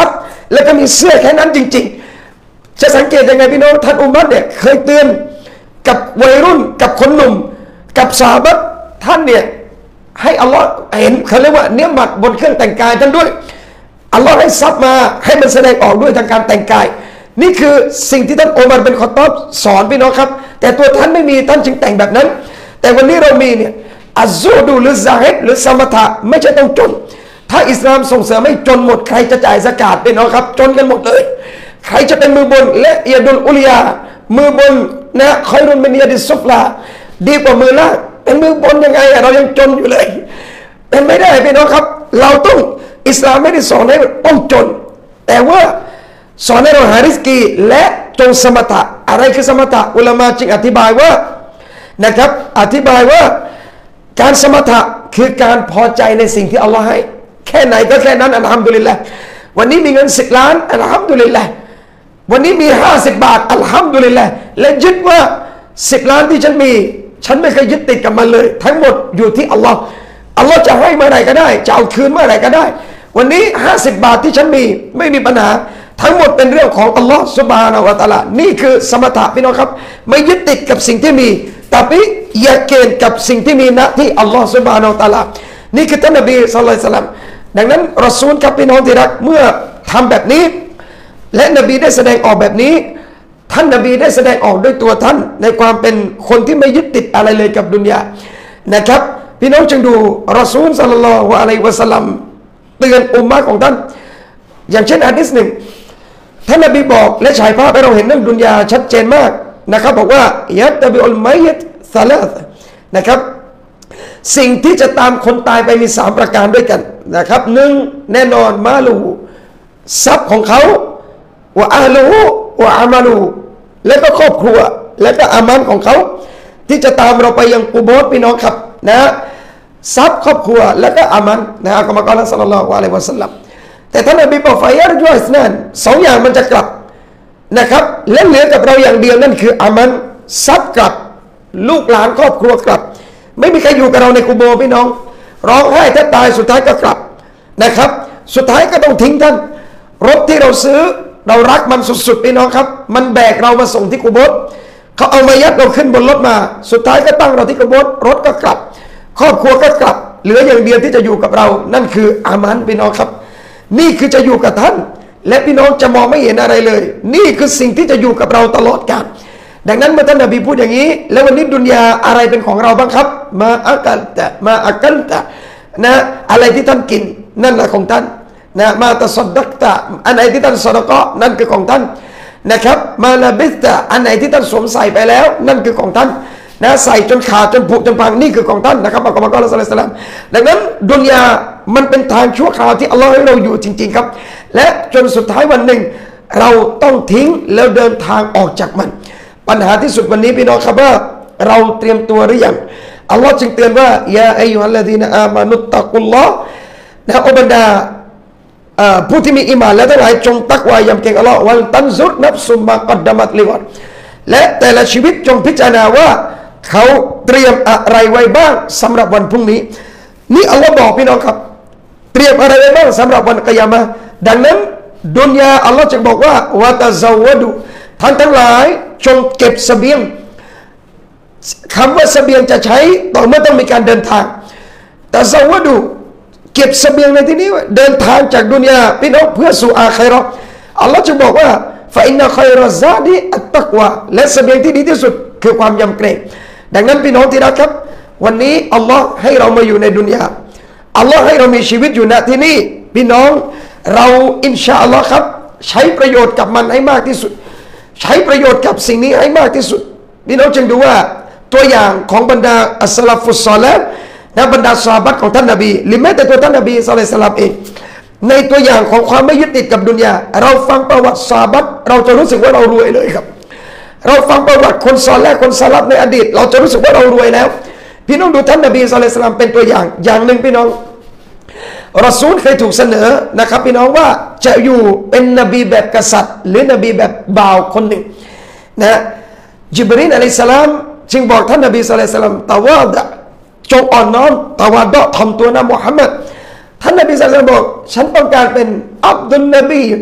แล้วก็มีเสื้อแค่นั้นจริงๆจะสังเกตยังไงพี่น้องท่านอุมัรเนี่ยเคยเตือนกับวัยรุ่นกับคนหนุ่มกับซอฮาบะห์ท่านเนี่ยให้อัลลอฮ์เห็นเขาเรียกว่าเนื้อหมัดบนเครื่องแต่งกายท่านด้วยอัลลอฮ์ให้ซับมาให้มันแสดงออกด้วยทางการแต่งกายนี่คือสิ่งที่ท่านอุมัรบินค็อฏฏอบสอนพี่น้องครับแต่ตัวท่านไม่มีท่านจึงแต่งแบบนั้นแต่วันนี้เรามีเนี่ยอัซซูดูหรือซาฮิดหรือสมถะไม่ใช่ต้องจนถ้าอิสลามส่งเสริมให้จนหมดใครจะจ่ายซะกาตพี่น้องครับจนกันหมดเลยใครจะเป็นมือบนและเอียดุลอุลียามือบนนะคอยรุนเมนียดิซุฟลาดีกว่ามือล่างเป็นมือบนยังไงเรายังจนอยู่เลยเป็นไม่ได้พี่น้องครับเราต้องอิสลามไม่ได้สอนให้ต้องจนแต่ว่าสอนให้เราหาริสกีและจงสมถะอะไรคือสมถะอุลามะจึงอธิบายว่านะครับอธิบายว่าการสมถะคือการพอใจในสิ่งที่อัลลอฮ์ให้แค่ไหนก็แค่นั้นอัลฮัมดุลิลละห์วันนี้มีเงิน10 ล้านอัลฮัมดุลิลละห์วันนี้มี50 บาทอัลฮัมดุลิลละห์และยึดว่า10 ล้านที่ฉันมีฉันไม่เคยยึดติดกับมันเลยทั้งหมดอยู่ที่อัลลอฮ์อัลลอฮ์จะให้เมื่อไหร่ก็ได้จะเอาคืนเมื่อไหร่ก็ได้วันนี้50 บาทที่ฉันมีไม่มีปัญหาทั้งหมดเป็นเรื่องของอัลลอฮ์ซุบฮานะฮูวะตะอาลานี่คือสมถะพี่น้องครับไม่ยึดติดกับสิ่งที่มีแต่อย่าเกณฑ์กับสิ่งที่มีณที่อัลลอฮ์ซุบฮานะฮูวะตะอาลานี่คือท่านนบีศ็อลลัลลอฮุอะลัยฮิวะซัลลัมดังนั้นรอซูลครับพี่น้องที่รักเมื่อทำแบบนี้และนบีได้แสดงออกแบบนี้ท่านนบีได้แสดงออกด้วยตัวท่านในความเป็นคนที่ไม่ยึดติดอะไรเลยกับดุนยานะครับพี่น้องจึงดูรอซูลศ็อลลัลลอฮุอะลัยฮิวะซัลลัมเตือนอุมมะของท่านอย่างเช่นหะดีษหนึ่งท่านนบีบอกและฉายภาพให้เราเห็นเรื่องดุนยาชัดเจนมากนะครับบอกว่ายัตบิอุลมัยตซาลาสนะครับสิ่งที่จะตามคนตายไปมี3ประการด้วยกันนะครับหนึ่งแน่นอนมาลูทรัพย์ของเขาว่าอาลูว่าอามาลูและก็ครอบครัวและก็อามันของเขาที่จะตามเราไปยังกุโบร์พี่น้องครับนะทรัพย์ครอบครัวและก็อามันนะอัลกุรอานศ็อลลัลลอฮุอะลัยฮิวะซัลลัมแต่ท่านนบีบอกฟะยัรจุอิสนาน2อย่างมันจะกลับนะครับและเหลือกับเราอย่างเดียวนั่นคืออามันทรัพย์กลับลูกหลานครอบครัวกลับไม่มีใครอยู่กับเราในกุโบร์พี่น้องร้องไห้แทบตายสุดท้ายก็กลับนะครับสุดท้ายก็ต้องทิ้งท่านรถที่เราซื้อเรารักมันสุดๆพี่น้องครับมันแบกเรามาส่งที่กุโบร์เขาเอามายัดเราขึ้นบนรถมาสุดท้ายก็ตั้งเราที่กุโบร์รถก็กลับครอบครัวก็กลับเหลืออย่างเดียวที่จะอยู่กับเรานั่นคืออามันพี่น้องครับนี่คือจะอยู่กับท่านและพี่น้องจะมองไม่เห็นอะไรเลยนี่คือสิ่งที่จะอยู่กับเราตลอดกาลดังนั้นเมื่อท่านนบีพูดอย่างนี้แล้ววันนี้ดุนยาอะไรเป็นของเราบ้างครับมาอักัลตะมาอักัลตะนะอะไรที่ท่านกินนั่นแหละของท่านนะมาตะซอดดักตะอันไหนที่ท่านซอดะกะนั่นคือของท่านนะครับมาลาบิสตะอันไหนที่ท่านสวมใส่ไปแล้วนั่นคือของท่านนะใส่จนขาดจนผุจนพังนี่คือของท่านนะครับอัลกุรอานศ็อลลัลลอฮุอะลัยฮิวะซัลลัมดังนั้นดุนยามันเป็นทางชั่วคราวที่อัลลอฮ์ให้เราอยู่จริงๆครับและจนสุดท้ายวันหนึ่งเราต้องทิ้งแล้วเดินทางออกจากมันปัญหาที่สุดวันนี้พี่น้องครับว่าเราเตรียมตัวหรือยังอัลลอฮ์จึงเตือนว่ายาอัยยูฮัลลดีนอามานุตตักุลลอฮ์นะอบรรดาผู้ที่มีอีหม่านและทั้งหลายจงตักวายำเกรงอัลลอฮ์วัลตันซุรนัฟซุมมากัดดามัตลิวัดและแต่ละชีวิตจงพิจารณาว่าเขาเตรียมอะไรไว้บ้างสำหรับวันพรุ่งนี้นี่อัลลอฮ์บอกพี่น้องครับเตรียมอะไรไว้บ้างสำหรับวันกิยามะห์ดังนั้นดุนยาอัลลอฮ์จึงบอกว่าวะตะซาวะดุท่านทั้งหลายจงเก็บเสบียงคำว่าเสบียงจะใช้ต่อเมื่อต้องมีการเดินทางตะซาวะดุเก็บเสบียงในที่นี้เดินทางจากดุนยาพี่น้องเพื่อสู่อาคิเราะห์อัลลอฮ์จึงบอกว่าฟะอินนะค็อยรัซซาดิอัตตักวาและเสบียงที่ดีที่สุดคือความยำเกรงดังนั้นพี่น้องที่รักครับวันนี้อัลลอฮ์ให้เรามาอยู่ในดุนยาอัลลอฮ์ให้เรามีชีวิตอยู่ณที่นี่พี่น้องเราอินชาอัลลอฮ์ครับใช้ประโยชน์กับมันให้มากที่สุดใช้ประโยชน์กับสิ่งนี้ให้มากที่สุดพี่น้องจึงดูว่าตัวอย่างของบรรดาอัสซะลาฟุสซอลิห์นะบรรดาซอฮาบะห์ของท่านนบีหรือแม้แต่ตัวท่านนบีศ็อลลัลลอฮุอะลัยฮิวะซัลลัมเองในตัวอย่างของความไม่ยึดติดกับดุนยาเราฟังประวัติซอฮาบะห์เราจะรู้สึกว่าเรารวยเลยครับเราฟังประวัติคนซอลิห์คนซะลัฟในอดีตเราจะรู้สึกว่าเรารวยแล้วพี่น้องดูท่านนบีศ็อลลัลลอฮุอะลัยฮิวะซัลลัมเป็นตัวอย่างหนึ่งพี่น้องรอซูลเคยถูกเสนอนะครับพี่น้องว่าจะอยู่เป็นนบีแบบกษัตริย์หรือนบีแบบบ่าวคนหนึ่งนะญิบรีลอะลัยฮิสสลามจึงบอกท่านนบีศ็อลลัลลอฮุอะลัยฮิวะซัลลัมตะวาดะจงอ่อนน้อมตะวาดะถ่อมตัวนะมุฮัมมัดท่านนบีศ็อลลัลลอฮุอะลัยฮิวะซัลลัมบอกฉันต้องการเป็นอับดุลนบี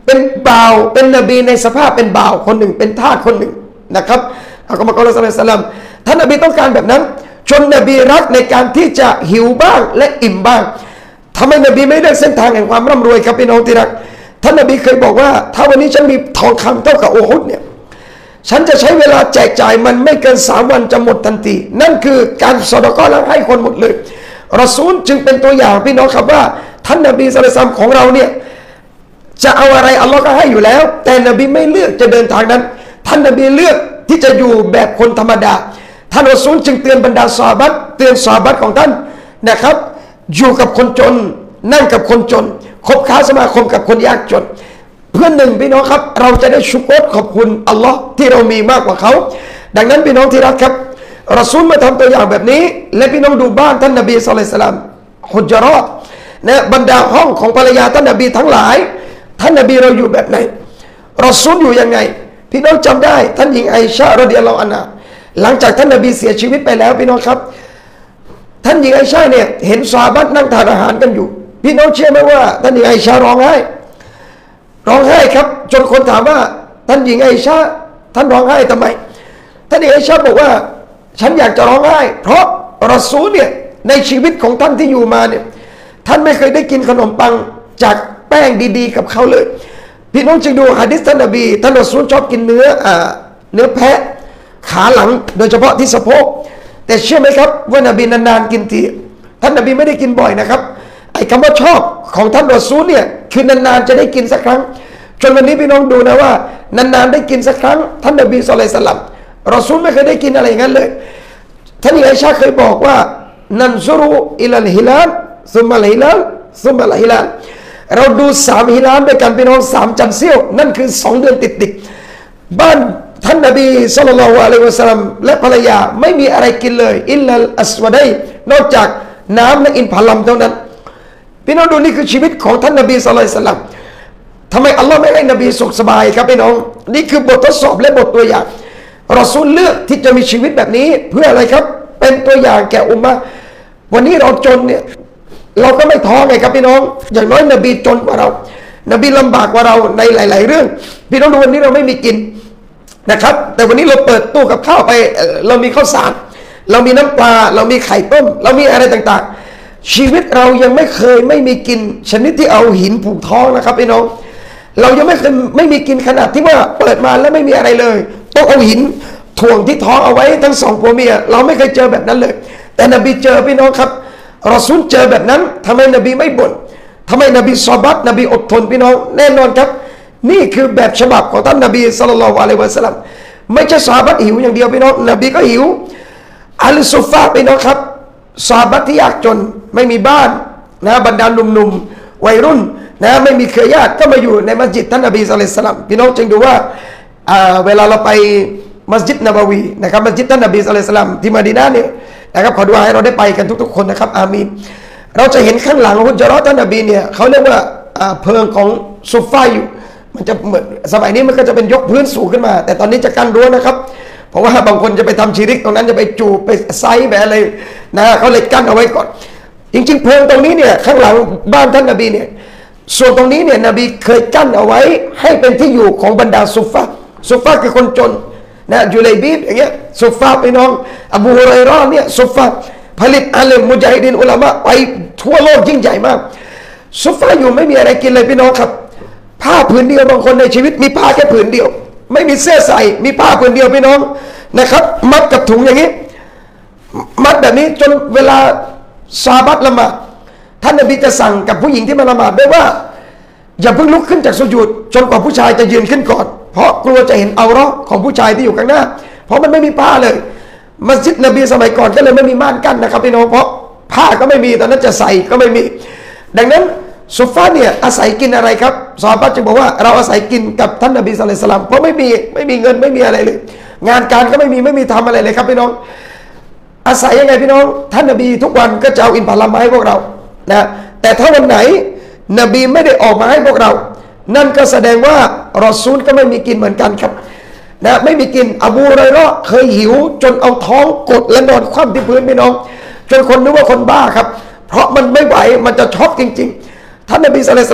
เป็นบ่าวเป็นนบีในสภาพเป็นบ่าวคนหนึ่งเป็นทาสคนหนึ่งนะครับอัลกุรอานอัลลอฮฺซัลลัลลอฮุอะลัยฮิวะซัลลัมท่านนบีต้องการแบบนั้นจนนบีรักในการที่จะหิวบ้างและอิ่มบ้างทำไมนบีไม่ได้เส้นทางแห่งความร่ำรวยครับพี่น้องที่รักท่านนบีเคยบอกว่าถ้าวันนี้ฉันมีทองคำเท่ากับโอฮุดเนี่ยฉันจะใช้เวลาแจกจ่ายมันไม่เกิน3 วันจะหมดทันทีนั่นคือการสอดกอและให้คนหมดเลยรอซูลจึงเป็นตัวอย่างพี่น้องครับว่าท่านนบีศ็อลลัลลอฮุอะลัยฮิวะซัลลัมของเราเนี่ยจะเอาอะไรอัลลอฮ์ก็ให้อยู่แล้วแต่นบีไม่เลือกจะเดินทางนั้นท่านนบีเลือกที่จะอยู่แบบคนธรรมดาท่านรอซูลจึงเตือนบรรดาซอฮาบะห์เตือนซอฮาบะห์ของท่านนะครับอยู่กับคนจนนั่งกับคนจนคบค้าสมาคมกับคนยากจนเพื่อนหนึ่งพี่น้องครับเราจะได้ชุกรขอบคุณอัลลอฮ์ที่เรามีมากกว่าเขาดังนั้นพี่น้องที่รักครับรอซูลมาทำตัวอย่างแบบนี้และพี่น้องดูบ้านท่านนบีศ็อลลัลลอฮุอะลัยฮิวะซัลลัมฮุจเราะห์นะบรรดาห้องของภรรยาท่านนบีทั้งหลายท่านนบีเราอยู่แบบไหนรอซูลอยู่ยังไงพี่น้องจำได้ท่านหญิงไอชะฮ์รอฎิยัลลอฮุอันฮาหลังจากท่านนบีเสียชีวิตไปแล้วพี่น้องครับท่านหญิงไอชะฮ์เนี่ยเห็นซอฮาบะห์นั่งทานอาหารกันอยู่พี่น้องเชื่อไหมว่าท่านหญิงไอชะฮ์ร้องไห้ครับจนคนถามว่าท่านหญิงไอชะฮ์ท่านร้องไห้ทำไมท่านหญิงไอชะฮ์บอกว่าฉันอยากจะร้องไห้เพราะรอซูลเนี่ยในชีวิตของท่านที่อยู่มาเนี่ยท่านไม่เคยได้กินขนมปังจากแป้งดีๆกับเขาเลยพี่น้องจึงดูหะดีษท่านนบีท่านรอซูลชอบกินเนื้อแพะขาหลังโดยเฉพาะที่สะโพกแต่เชื่อไหมครับว่านบีนานๆกินทีท่านนบีไม่ได้กินบ่อยนะครับไอ้คำว่าชอบของท่านรอซูลเนี่ยคือนานๆจะได้กินสักครั้งจนวันนี้พี่น้องดูนะว่านานๆได้กินสักครั้งท่านนบีศ็อลลัลลอฮุอะลัยฮิวะซัลลัมรอซูลไม่เคยได้กินอะไรอย่างนั้นเลยท่านอิไอชะห์เคยบอกว่านันซุรุอิลัลฮิลาลซุมมัลฮิลาลซุมมัลฮิลาลเราดู3 ฮิลาลด้วยกันพี่น้อง3 จันทร์เสี้ยวนั่นคือ2 เดือนติดๆบ้านท่านนบีศ็อลลัลลอฮุอะลัยฮิวะซัลลัมและภรรยาไม่มีอะไรกินเลยอิลลัลอัสวะดัยนอกจากน้ำและอินทผลัมเท่านั้นพี่น้องดูนี่คือชีวิตของท่านนบีศ็อลลัลลอฮุอะลัยฮิวะซัลลัมทำไมอัลลอฮ์ไม่ให้นบีสุขสบายครับพี่น้องนี่คือบททดสอบและบทตัวอย่างรอซูลเลือกที่จะมีชีวิตแบบนี้เพื่ออะไรครับเป็นตัวอย่างแก่อุมมะห์วันนี้เราจนเนี่ยเราก็ไม่ท้อไงครับพี่น้องอย่างน้อยนบีจนกว่าเรานบีลำบากกว่าเราในหลายๆเรื่องพี่น้องดูวันนี้เราไม่มีกินนะครับแต่วันนี้เราเปิดตู้กับข้าวไปเรามีข้าวสารเรามีน้ำปลาเรามีไข่ต้มเรามีอะไรต่างๆชีวิตเรายังไม่มีกินชนิดที่เอาหินผูกท้องนะครับพี่น้องเรายังไม่มีกินขนาดที่ว่าเปิดมาแล้วไม่มีอะไรเลยต้องเอาหินถ่วงที่ท้องเอาไว้ทั้ง2 ผัวเมียเราไม่เคยเจอแบบนั้นเลยแต่นบีเจอพี่น้องครับรอซูลเจอแบบนั้นทำไมนบีไม่บ่นทำไมนบีซอบัตนบีอดทนพี่น้องแน่นอนครับนี่คือแบบฉบับของท่านนบีศ็อลลัลลอฮุอะลัยฮิวะซัลลัมไม่ใช่ซอฮาบะห์หิวอย่างเดียวพี่น้องนบีก็หิวอัลซุฟฟาพี่น้องครับซอฮาบะห์ที่ยากจนไม่มีบ้านนะบรรดาหนุ่มๆวัยรุ่นนะไม่มีเครือญาติก็มาอยู่ในมัสยิดท่านนบีศ็อลลัลลอฮุอะลัยฮิวะซัลลัมพี่น้องจึงดูว่าเวลาเราไปมัสยิดนบวีนะครับมัสยิดท่านนบีศ็อลลัลลอฮุอะลัยฮิวะซัลลัมที่มะดีนะห์เนี่ยนะครับขอดุอาให้เราได้ไปกันทุกๆคนนะครับอามีนเราจะเห็นข้างหลังฮุจเราะห์ท่านนบีเนี่ยเขาเรียกว่าเพลิงของซุฟฟาอยู่มันจะเหมือนสมัยนี้มันก็จะเป็นยกพื้นสูงขึ้นมาแต่ตอนนี้จะกั้นรั้วนะครับเพราะว่าบางคนจะไปทำชิริกตรงนั้นจะไปจูบไปไซแบบอะไรนะเขาเลยกั้นเอาไว้ก่อนจริงๆเพลิงตรงนี้เนี่ยข้างหลังบ้านท่านนบีเนี่ยส่วนตรงนี้เนี่ยนบีเคยกั้นเอาไว้ให้เป็นที่อยู่ของบรรดาซุฟฟาคือคนจนนะจุลัยบีบอย่างเงี้ยซุฟฟาไปน้องอบูฮุไรเราะห์เนี่ยซุฟฟาผลิตอาลีมมุญาฮิดีนอุลามะไปทั่วโลกยิ่งใหญ่มากซุฟฟาอยู่ไม่มีอะไรกินเลยพี่น้องครับผ้าผืนเดียวบางคนในชีวิตมีผ้าแค่ผืนเดียวไม่มีเสื้อใส่มีผ้าผืนเดียวพี่น้องนะครับมัดกับถุงอย่างนี้มัดแบบนี้จนเวลาซอฮาบะห์ละหมาดท่านนบีจะสั่งกับผู้หญิงที่มาละหมาดด้วยว่าอย่าเพิ่งลุกขึ้นจากสุญูดจนกว่าผู้ชายจะยืนขึ้นก่อนเพราะกลัวจะเห็นเอาเราะห์ของผู้ชายที่อยู่ข้างหน้าเพราะมันไม่มีผ้าเลยมัสยิดนบีสมัยก่อนก็เลยไม่มีม่านกั้นนะครับพี่น้องเพราะผ้าก็ไม่มีตอนนั้นจะใส่ก็ไม่มีดังนั้นซุฟฟาเนี่ยอาศัยกินอะไรครับซอฮาบะห์จึงบอกว่าเราอาศัยกินกับท่านนบีศ็อลลัลลอฮุอะลัยฮิวะซัลลัมเพราะไม่มีเงินไม่มีอะไรเลยงานการก็ไม่มีทำอะไรเลยครับพี่น้องอาศัยยังไงพี่น้องท่านนบีทุกวันก็จะเอาอินทผลัมมาให้พวกเรานะแต่ถ้าวันไหนนบีไม่ได้ออกมาให้พวกเรานั่นก็แสดงว่ารอซูลก็ไม่มีกินเหมือนกันครับนะไม่มีกินอบูฮุไรเราะห์เคยหิวจนเอาท้องกดและนอนคว่ำที่พื้นพี่น้องจนคนนึกว่าคนบ้าครับเพราะมันไม่ไหวมันจะช็อกจริงๆท่านนบีศ็อลลัลลอฮุอะลัยฮิวะซัลลัม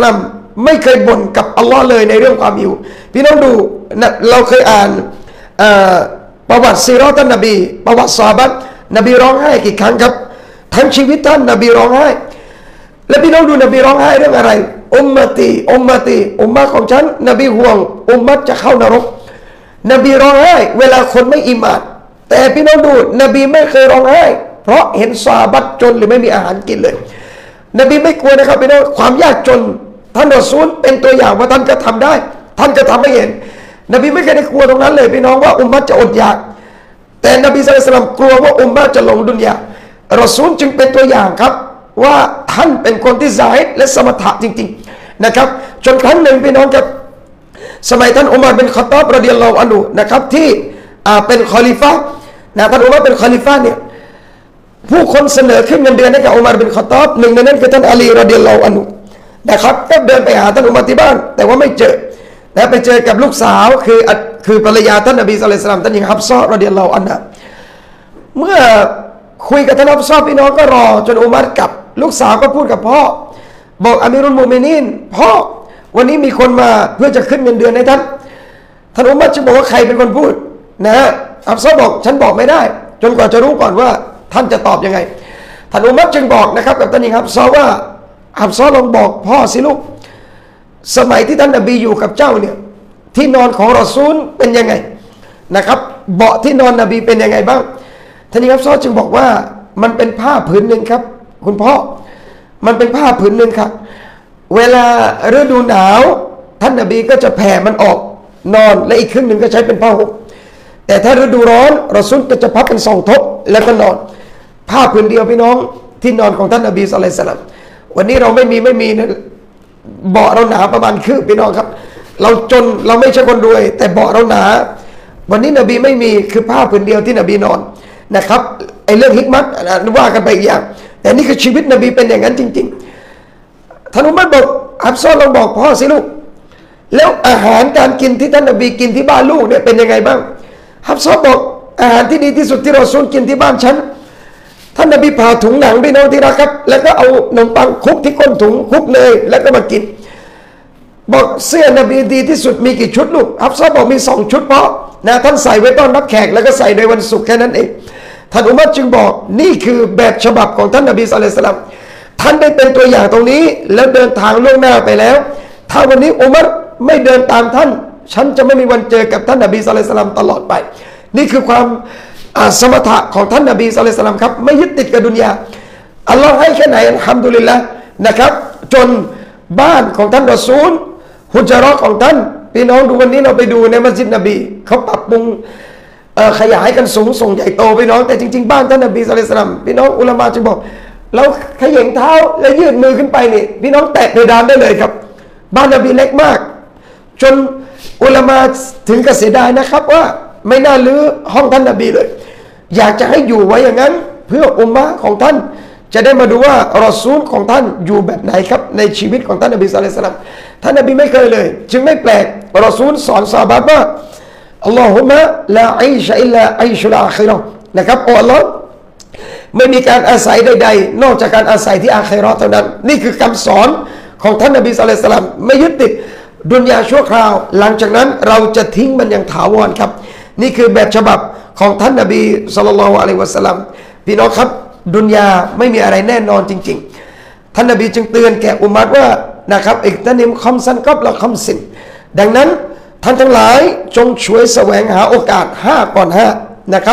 ไม่เคยบ่นกับอัลลอฮ์เลยในเรื่องความหิวพี่น้องดูนะเราเคยอ่านประวัติซีเราะห์ท่านนบีประวัติซอฮาบะห์นบีร้องไห้กี่ครั้งครับทั้งชีวิตท่านนบีร้องไห้และพี่น้องดูนบีร้องไห้เรื่องอะไรอุมมะตีอุมมะตีอุมมะของฉันนบีห่วงอุมมะจะเข้านรกนบีร้องไห้เวลาคนไม่อิมานแต่พี่น้องดูนบีไม่เคยร้องไห้เพราะเห็นซอฮาบะห์จนหรือไม่มีอาหารกินเลยนบีไม่กลัวนะครับพี่น้องความยากจนท่านรอซูลเป็นตัวอย่างว่าท่านก็ทำได้ท่านก็ทำให้เห็นนบีไม่เคยได้กลัวตรงนั้นเลยพี่น้องว่าอุมมะจะอดอยากแต่นบีศ็อลลัลลอฮุอะลัยฮิวะซัลลัมกลัวว่าอุมมะจะหลงดุนยารอซูลจึงเป็นตัวอย่างครับว่าท่านเป็นคนที่ซาฮิดและสมถะจริงๆนะครับจนครั้งหนึ่งพี่น้องครับสมัยท่านอุมัรบินค็อฏฏอบรอฎิยัลลอฮุอันฮุนะครับที่เป็นคอลิฟะห์นะท่านอุมัรเป็นคอลิฟะห์เนี่ยผู้คนเสนอขึ้นเงินเดือนให้กับอุมัรบินค็อฏฏอบหนึ่งในนั้นคือท่านอาลีรอฎิยัลลอฮุอันฮุนะครับก็เดินไปหาท่านอุมัรที่บ้านแต่ว่าไม่เจอนะไปเจอกับลูกสาวคือภรรยาท่านนบีศ็อลลัลลอฮุอะลัยฮิวะซัลลัมท่านหญิงฮัฟซะฮ์รอฎิยัลลอฮุอันฮาเมื่อคุยกับท่านฮัฟซะฮ์พี่น้องก็รอจนอุมัรกลับลูกสาวก็พูดกับพ่อบอกอามีรุลมุอ์มินีนพ่อวันนี้มีคนมาเพื่อจะขึ้นเงินเดือนให้ท่านอุมัรจึงบอกว่าใครเป็นคนพูดนะฮะฮัฟซะฮ์บอกฉันบอกไม่ได้จนกว่าจะรู้ก่อนว่าท่านจะตอบยังไงท่านอุมัรจึงบอกนะครับกับท่านหญิงฮัฟซะฮ์ว่าฮัฟซะฮ์ลองบอกพ่อสิลูกสมัยที่ท่านนบีอยู่กับเจ้าเนี่ยที่นอนของรอซูลเป็นยังไงนะครับเบาะที่นอนนบีเป็นยังไงบ้างท่านหญิงฮัฟซะฮ์จึงบอกว่ามันเป็นผ้าผืนหนึ่งครับคุณพ่อมันเป็นผ้าผืนหนึ่งครับเวลาฤดูหนาวท่านนบีก็จะแผ่มันออกนอนและอีกครึ่งหนึ่งก็ใช้เป็นผ้าห่มแต่ถ้าฤดูร้อนรอซูลก็จะพับเป็น2 ทบแล้วก็นอนผ้าผืนเดียวพี่น้องที่นอนของท่านนบีศ็อลลัลลอฮุอะลัยฮิวะซัลลัมวันนี้เราไม่มีนะเบาะเราหนาประมาณคืบพี่น้องครับเราจนเราไม่ใช่คนรวยแต่เบาะเราหนาวันนี้นบีไม่มีคือผ้าผืนเดียวที่นบีนอนนะครับไอ้เรื่องฮิกมัตว่ากันไปอีกอย่างแต่นี่คือชีวิตนบีเป็นอย่างนั้นจริงๆท่านอุมัรบอกฮัฟซะฮ์ลองบอกพ่อสิลูกแล้วอาหารการกินที่ท่านนบีกินที่บ้านลูกเนี่ยเป็นยังไงบ้างฮัฟซะฮ์บอกอาหารที่ดีที่สุดที่เราซูลกินที่บ้านฉันท่านนบีผ่าถุงหนังพี่น้องที่รักครับแล้วก็เอาขนมปังคลุกที่ก้นถุงคลุกเนยแล้วก็มากินบอกเสื้อนบีดีที่สุดมีกี่ชุดลูกฮัฟซะฮ์บอกมี2 ชุดเพราะนะท่านใส่ไว้ต้อนรับแขกแล้วก็ใส่ในวันศุกร์แค่นั้นเองท่านอุมัรจึงบอกนี่คือแบบฉบับของท่านนบีศ็อลลัลลอฮุอะลัยฮิวะซัลลัมท่านได้เป็นตัวอย่างตรงนี้แล้วเดินทางล่วงหน้าไปแล้วถ้าวันนี้อุมัรไม่เดินตามท่านฉันจะไม่มีวันเจอกับท่านนบีศ็อลลัลลอฮุอะลัยฮิวะซัลลัมตลอดไปนี่คือความสมถะของท่านนบีศ็อลลัลลอฮุอะลัยฮิวะซัลลัมครับไม่ยึดติดกับดุนยาอัลลอฮ์ให้แค่ไหนอัลฮัมดุลิลละห์นะครับจนบ้านของท่านรอซูลฮุจเราะห์ของท่านพี่น้องดูวันนี้เราไปดูในมัสยิดนบีเขาปรับปรุงขยายกันสูงส่งใหญ่โตพี่น้องแต่จริงๆบ้านท่านนบีศ็อลลัลลอฮุอะลัยฮิวะซัลลัมพี่น้องอุลามะจึงบอกเราเขย่งเท้าและยืดมือขึ้นไปนี่พี่น้องแตะเพดานได้เลยครับบ้านนบีเล็กมากจนอุลามะถึงกับเสียดายนะครับว่าไม่น่าลื้อห้องท่านนบีเลยอยากจะให้อยู่ไว้อย่างนั้นเพื่ออุมมะของท่านจะได้มาดูว่ารอซูลของท่านอยู่แบบไหนครับในชีวิตของท่านนบีศ็อลลัลลอฮุอะลัยฮิวะซัลลัมท่านนบีไม่เคยเลยจึงไม่แปลกรอซูลสอนซอฮาบะห์ว่าอัลลอฮุมะลาอิชะอิลลาอิชุลอาคิเราะห์นะครับโอ้อัลลอฮ์ไม่มีการอาศัยใดๆนอกจากการอาศัยที่อาคิเราะห์เท่านั้นนี่คือคำสอนของท่านนบีศ็อลลัลลอฮุอะลัยฮิวะซัลลัมไม่ยึดติดดุนยาชั่วคราวหลังจากนั้นเราจะทิ้งมันอย่างถาวรครับนี่คือแบบฉบับของท่านนบีศ็อลลัลลอฮุอะลัยฮิวะซัลลัมพี่น้องครับดุนยาไม่มีอะไรแน่นอนจริงๆท่านนบีจึงเตือนแก่อุมัตว่านะครับอิกตันิมคอมซันกับละคอมสินดังนั้นท่านทั้งหลายจงช่วยแสวงหาโอกาส5 ก่อน 5นะครับ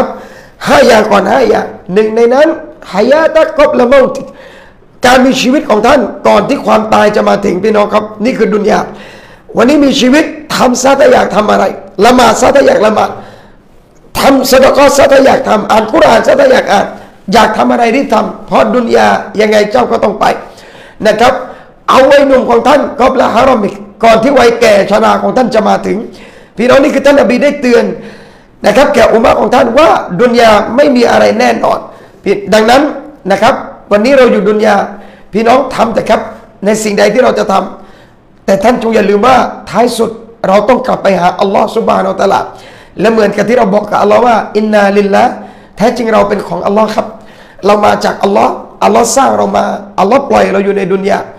5 อย่างก่อน5 อย่างหนึ่งในนั้นหายาตะกบละเมาติการมีชีวิตของท่านก่อนที่ความตายจะมาถึงพี่น้องครับนี่คือดุนยาวันนี้มีชีวิตทำซะถ้าอยากทำอะไรละหมาดซะถ้าอยากละหมาดทำซะดะกอฮ์ซะถ้าอยากทำอ่านกุรอานซะถ้าอยากอ่านอยากทำอะไรที่ทำเพราะดุนยายังไงเจ้าก็ต้องไปนะครับเอาวัยหนุ่มของท่านกอบละฮารอมิกก่อนที่วัยแก่ชราของท่านจะมาถึงพี่น้องนี่คือท่านนบีได้เตือนนะครับแก่อุมมะของท่านว่าดุนยาไม่มีอะไรแน่นอนดังนั้นนะครับวันนี้เราอยู่ดุนยาพี่น้องทำแต่ครับในสิ่งใดที่เราจะทำแต่ท่านจงอย่าลืมว่าท้ายสุดเราต้องกลับไปหาอัลลอฮ์ซุบฮานะฮูวะตะอาลาและเหมือนกับที่เราบอกกับอัลลอฮ์ว่าอินนาลิลละแท้จริงเราเป็นของอัลลอฮ์ครับเรามาจากอัลลอฮ์อัลลอฮ์สร้างเรามาอัลลอฮ์ปล่อยเราอยู่ในดุนยา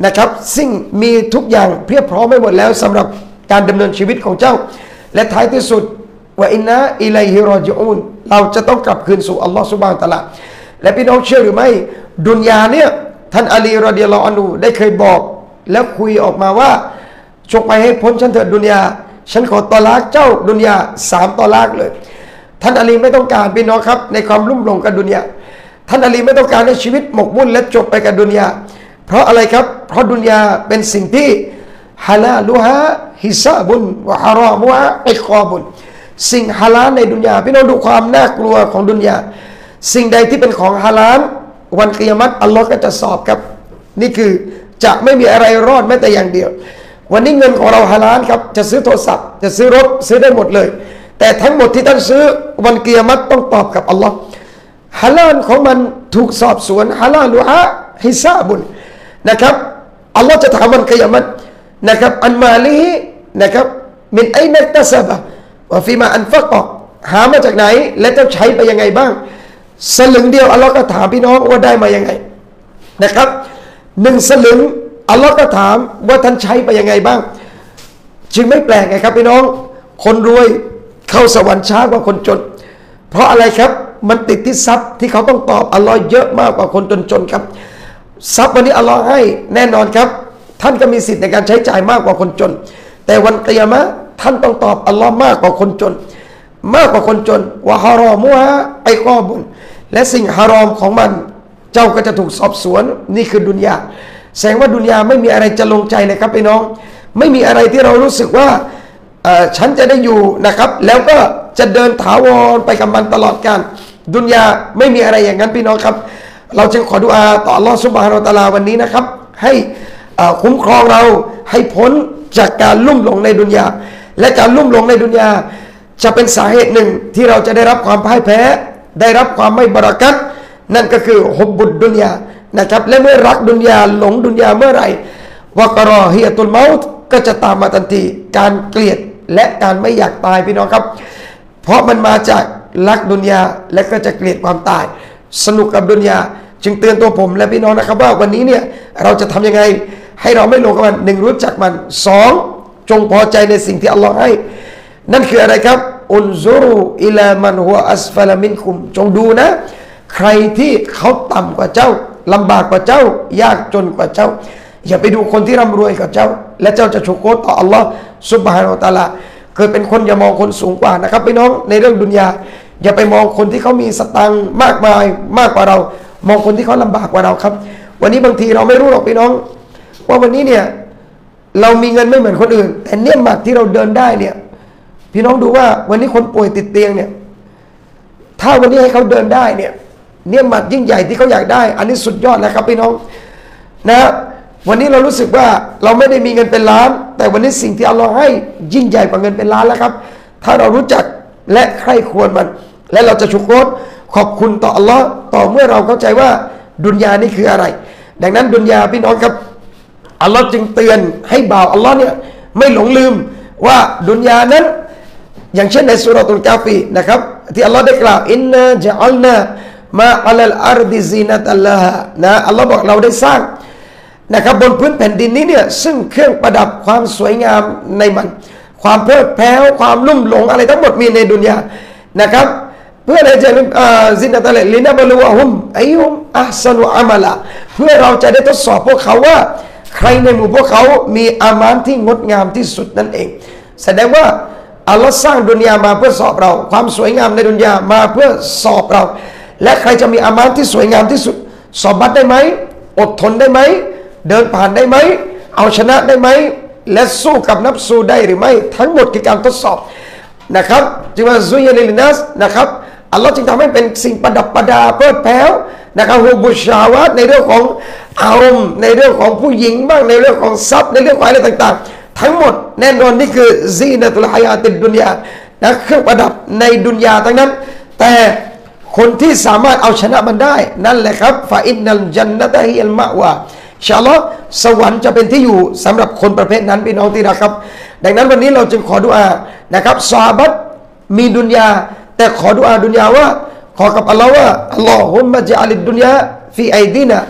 นะครับซึ่งมีทุกอย่างเพียบพร้อมไปหมดแล้วสำหรับการดำเนินชีวิตของเจ้าและท้ายที่สุดว่าอินนะอิลัยฮิรอญิอูนเราจะต้องกลับคืนสู่อัลลอฮฺซุบฮานะฮูวะตะอาลาและพี่น้องเชื่อหรือไม่ดุนยาเนี่ยท่านอาลีรอฎิยัลลอฮุอันฮุได้เคยบอกแล้วคุยออกมาว่าจงไปให้พ้นฉันเถิดดุนยาฉันขอตอลากเจ้าดุนยา3ตอลากเลยท่านอาลีไม่ต้องการพี่น้องครับในความลุ่มหลงกับดุนยาท่านอาลีไม่ต้องการให้ชีวิตหมกมุ่นและจบไปกับดุนยาเพราะอะไรครับเพราะดุนยาเป็นสิ่งที่ฮาลาลุฮะฮิซาบุนวะฮารอมุฮะอิกอบุนสิ่งฮาลาลในดุนยาพี่น้องดูความน่ากลัวของดุนยาสิ่งใดที่เป็นของฮาลาลวันกิยามะฮ์อัลลอฮ์ก็จะสอบครับนี่คือจะไม่มีอะไรรอดแม้แต่อย่างเดียววันนี้เงินของเราฮาลาลครับจะซื้อโทรศัพท์จะซื้อรถซื้อได้หมดเลยแต่ทั้งหมดที่ท่านซื้อวันกิยามะฮ์ต้องตอบกับอัลลอฮ์ฮาลาลของมันถูกสอบสวนฮาลาลุฮะฮิซาบุนนะครับอัลลอฮ์จะถามวันกิยามะฮ์นะครับอันมาลีนะครับมินไอนักตะซะบะวะฟีมาอันฟักหามาจากไหนและเจ้าใช้ไปยังไงบ้างสลึงเดียวอัลลอฮ์ก็ถามพี่น้องว่าได้มายังไงนะครับ1สลึงอัลลอฮ์ก็ถามว่าท่านใช้ไปยังไงบ้างจึงไม่แปลกไงครับพี่น้องคนรวยเข้าสวรรค์ช้ากว่าคนจนเพราะอะไรครับมันติดที่ทรัพย์ที่เขาต้องตอบอัลลอฮ์เยอะมากกว่าคนจนๆครับทรัพย์วันนี้อัลลอฮ์ให้แน่นอนครับท่านก็มีสิทธิ์ในการใช้จ่ายมากกว่าคนจนแต่วันกิยามะฮ์ท่านต้องตอบอัลลอฮ์มากกว่าคนจนมากกว่าคนจนวะฮารอมุฮะไอกอบุนและสิ่งฮารอมของมันเจ้าก็จะถูกสอบสวนนี่คือดุนยาแสดงว่าดุนยาไม่มีอะไรจะลงใจเลยครับพี่น้องไม่มีอะไรที่เรารู้สึกว่าฉันจะได้อยู่นะครับแล้วก็จะเดินถาวรไปกับมันตลอดกาลดุนยาไม่มีอะไรอย่างนั้นพี่น้องครับเราจึงขอดุอาต่ออัลลอฮฺซุบฮานะฮูวะตะอาลาวันนี้นะครับให้คุ้มครองเราให้พ้นจากการลุ่มหลงในดุนยาและการลุ่มหลงในดุนยาจะเป็นสาเหตุหนึ่งที่เราจะได้รับความพ่ายแพ้ได้รับความไม่บารักัตนั่นก็คือฮุบบุดดุนยานะครับและเมื่อรักดุนยาหลงดุนยาเมื่อไหร่วะกะรอฮิยะตุลเมาต์ก็จะตามมาทันทีการเกลียดและการไม่อยากตายพี่น้องครับเพราะมันมาจากรักดุนยาและก็จะเกลียดความตายสนุกกับดุนยาจึงเตือนตัวผมและพี่น้องนะครับว่าวันนี้เนี่ยเราจะทำยังไงให้เราไม่หลงกับมัน1รู้จักมัน2จงพอใจในสิ่งที่อัลลอฮ์ให้นั่นคืออะไรครับอุนซุรุอิลามันฮุวะอัสฟะลามินคุมจงดูนะใครที่เขาต่ำกว่าเจ้าลำบากกว่าเจ้ายากจนกว่าเจ้าอย่าไปดูคนที่ร่ำรวยกว่าเจ้าและเจ้าจะชุกโกต่ออัลลอฮ์ซุบฮานะฮูวะตะอาลาเกิดเป็นคนอย่ามองคนสูงกว่านะครับพี่น้องในเรื่องดุนยาอย่าไปมองคนที่เขามีสตังค์มากมายมากกว่าเรามองคนที่เขาลำบากกว่าเราครับวันนี้บางทีเราไม่รู้หรอกพี่น้องว่าวันนี้เนี่ยเรามีเงินไม่เหมือนคนอื่นแต่เนี่ยหมัดที่เราเดินได้เนี่ยพี่น้องดูว่าวันนี้คนป่วยติดเตียงเนี่ยถ้าวันนี้ให้เขาเดินได้เนี่ยหมัดยิ่งใหญ่ที่เขาอยากได้อันนี้สุดยอดแล้วครับพี่น้องนะวันนี้เรารู้สึกว่าเราไม่ได้มีเงินเป็นล้านแต่วันนี้สิ่งที่อัลลอฮ์ให้ยิ่งใหญ่กว่าเงินเป็นล้านแล้วครับถ้าเรารู้จักและใคร่ควรมันและเราจะชุกโกรขอบคุณต่ออัลลอฮ์ต่อเมื่อเราเข้าใจว่าดุนยานี่คืออะไรดังนั้นดุนยาพี่น้องครับอัลลอฮ์จึงเตือนให้บ่าวอัลลอฮ์เนี่ยไม่หลงลืมว่าดุนยานั้นอย่างเช่นในสุเราะตุลกาฟีนะครับที่อัลลอฮ์ได้กล่าวอินนาจะอัลนามาอัลลอาร์ดิซีนัตอัลลาฮ์นะอัลลอฮ์บอกเราได้สร้างนะครับบนพื้นแผ่นดินนี้เนี่ยซึ่งเครื่องประดับความสวยงามในมันความเพลิดเพลินความลุ่มหลงอะไรทั้งหมดมีในดุนยานะครับเพื่ออะไรจะซินัตอัลลินะบลูวะฮุมอัยฮุมอัห์ซานุอามัลาเพื่อเราจะได้ทดสอบพวกเขาว่าใครในหมู่พวกเขามีอามานที่งดงามที่สุดนั่นเองแสดงว่าอัลลอฮ์สร้างดุนยามาเพื่อสอบเราความสวยงามในดุนยามาเพื่อสอบเราและใครจะมีอามานที่สวยงามที่สุดสอบบัตได้ไหมอดทนได้ไหมเดินผ่านได้ไหมเอาชนะได้ไหมและสู้กับนับสู้ได้หรือไม่ทั้งหมดคือการทดสอบนะครับจึงว่าซุยลิลนัสนะครับอัลลอฮ์จึงทำให้เป็นสิ่งประดับประดาเพลิดเพลินนะครับฮูบุชาวาตในเรื่องของอารมณ์ในเรื่องของผู้หญิงบ้างในเรื่องของทรัพย์ในเรื่องของอะไรต่างๆทั้งหมดแน่นอนนี่คือซีนะตุลฮายาติดดุนยานะเครื่องประดับในดุนยาทั้งนั้นแต่คนที่สามารถเอาชนะมันได้นั่นแหละครับฟาอินนัลญันนะตะฮิยัลมะวาอินชาอัลลอฮ์สวรรค์จะเป็นที่อยู่สำหรับคนประเภทนั้นพี่น้องที่รักครับดังนั้นวันนี้เราจึงขอดุอานะครับซอฮาบะห์มีดุนยาแต่ขอดุอาดุนยาว่าขอกับอัลลอฮ์ว่าอัลลอฮุมมะญะอัลิดดุนยาฟีไอดีนะ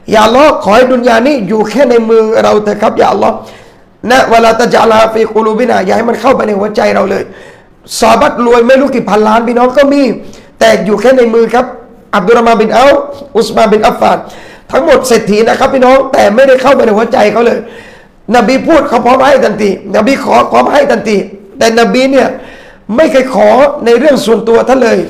อย่าอัลลอฮ์ขอให้ดุนยานี้อยู่แค่ในมือเราเถอะครับอย่าอัลลอฮ์นะเวลาตะจาลาฟีกุลูบินาอย่าให้มันเข้าไปในหัวใจเราเลยซอบัตรวยไม่รู้กี่พันล้านพี่น้องก็มีแต่อยู่แค่ในมือครับอับดุลรอห์มานบินเอาอุสมานบินอัฟฟานทั้งหมดเศรษฐีนะครับพี่น้องแต่ไม่ได้เข้าไปในหัวใจเขาเลยนบีพูดเขาพร้อมให้ทันทีนบีขอพร้อมให้ทันทีแต่นบีเนี่ยไม่เคยขอในเรื่องส่วนตัวท่านเลย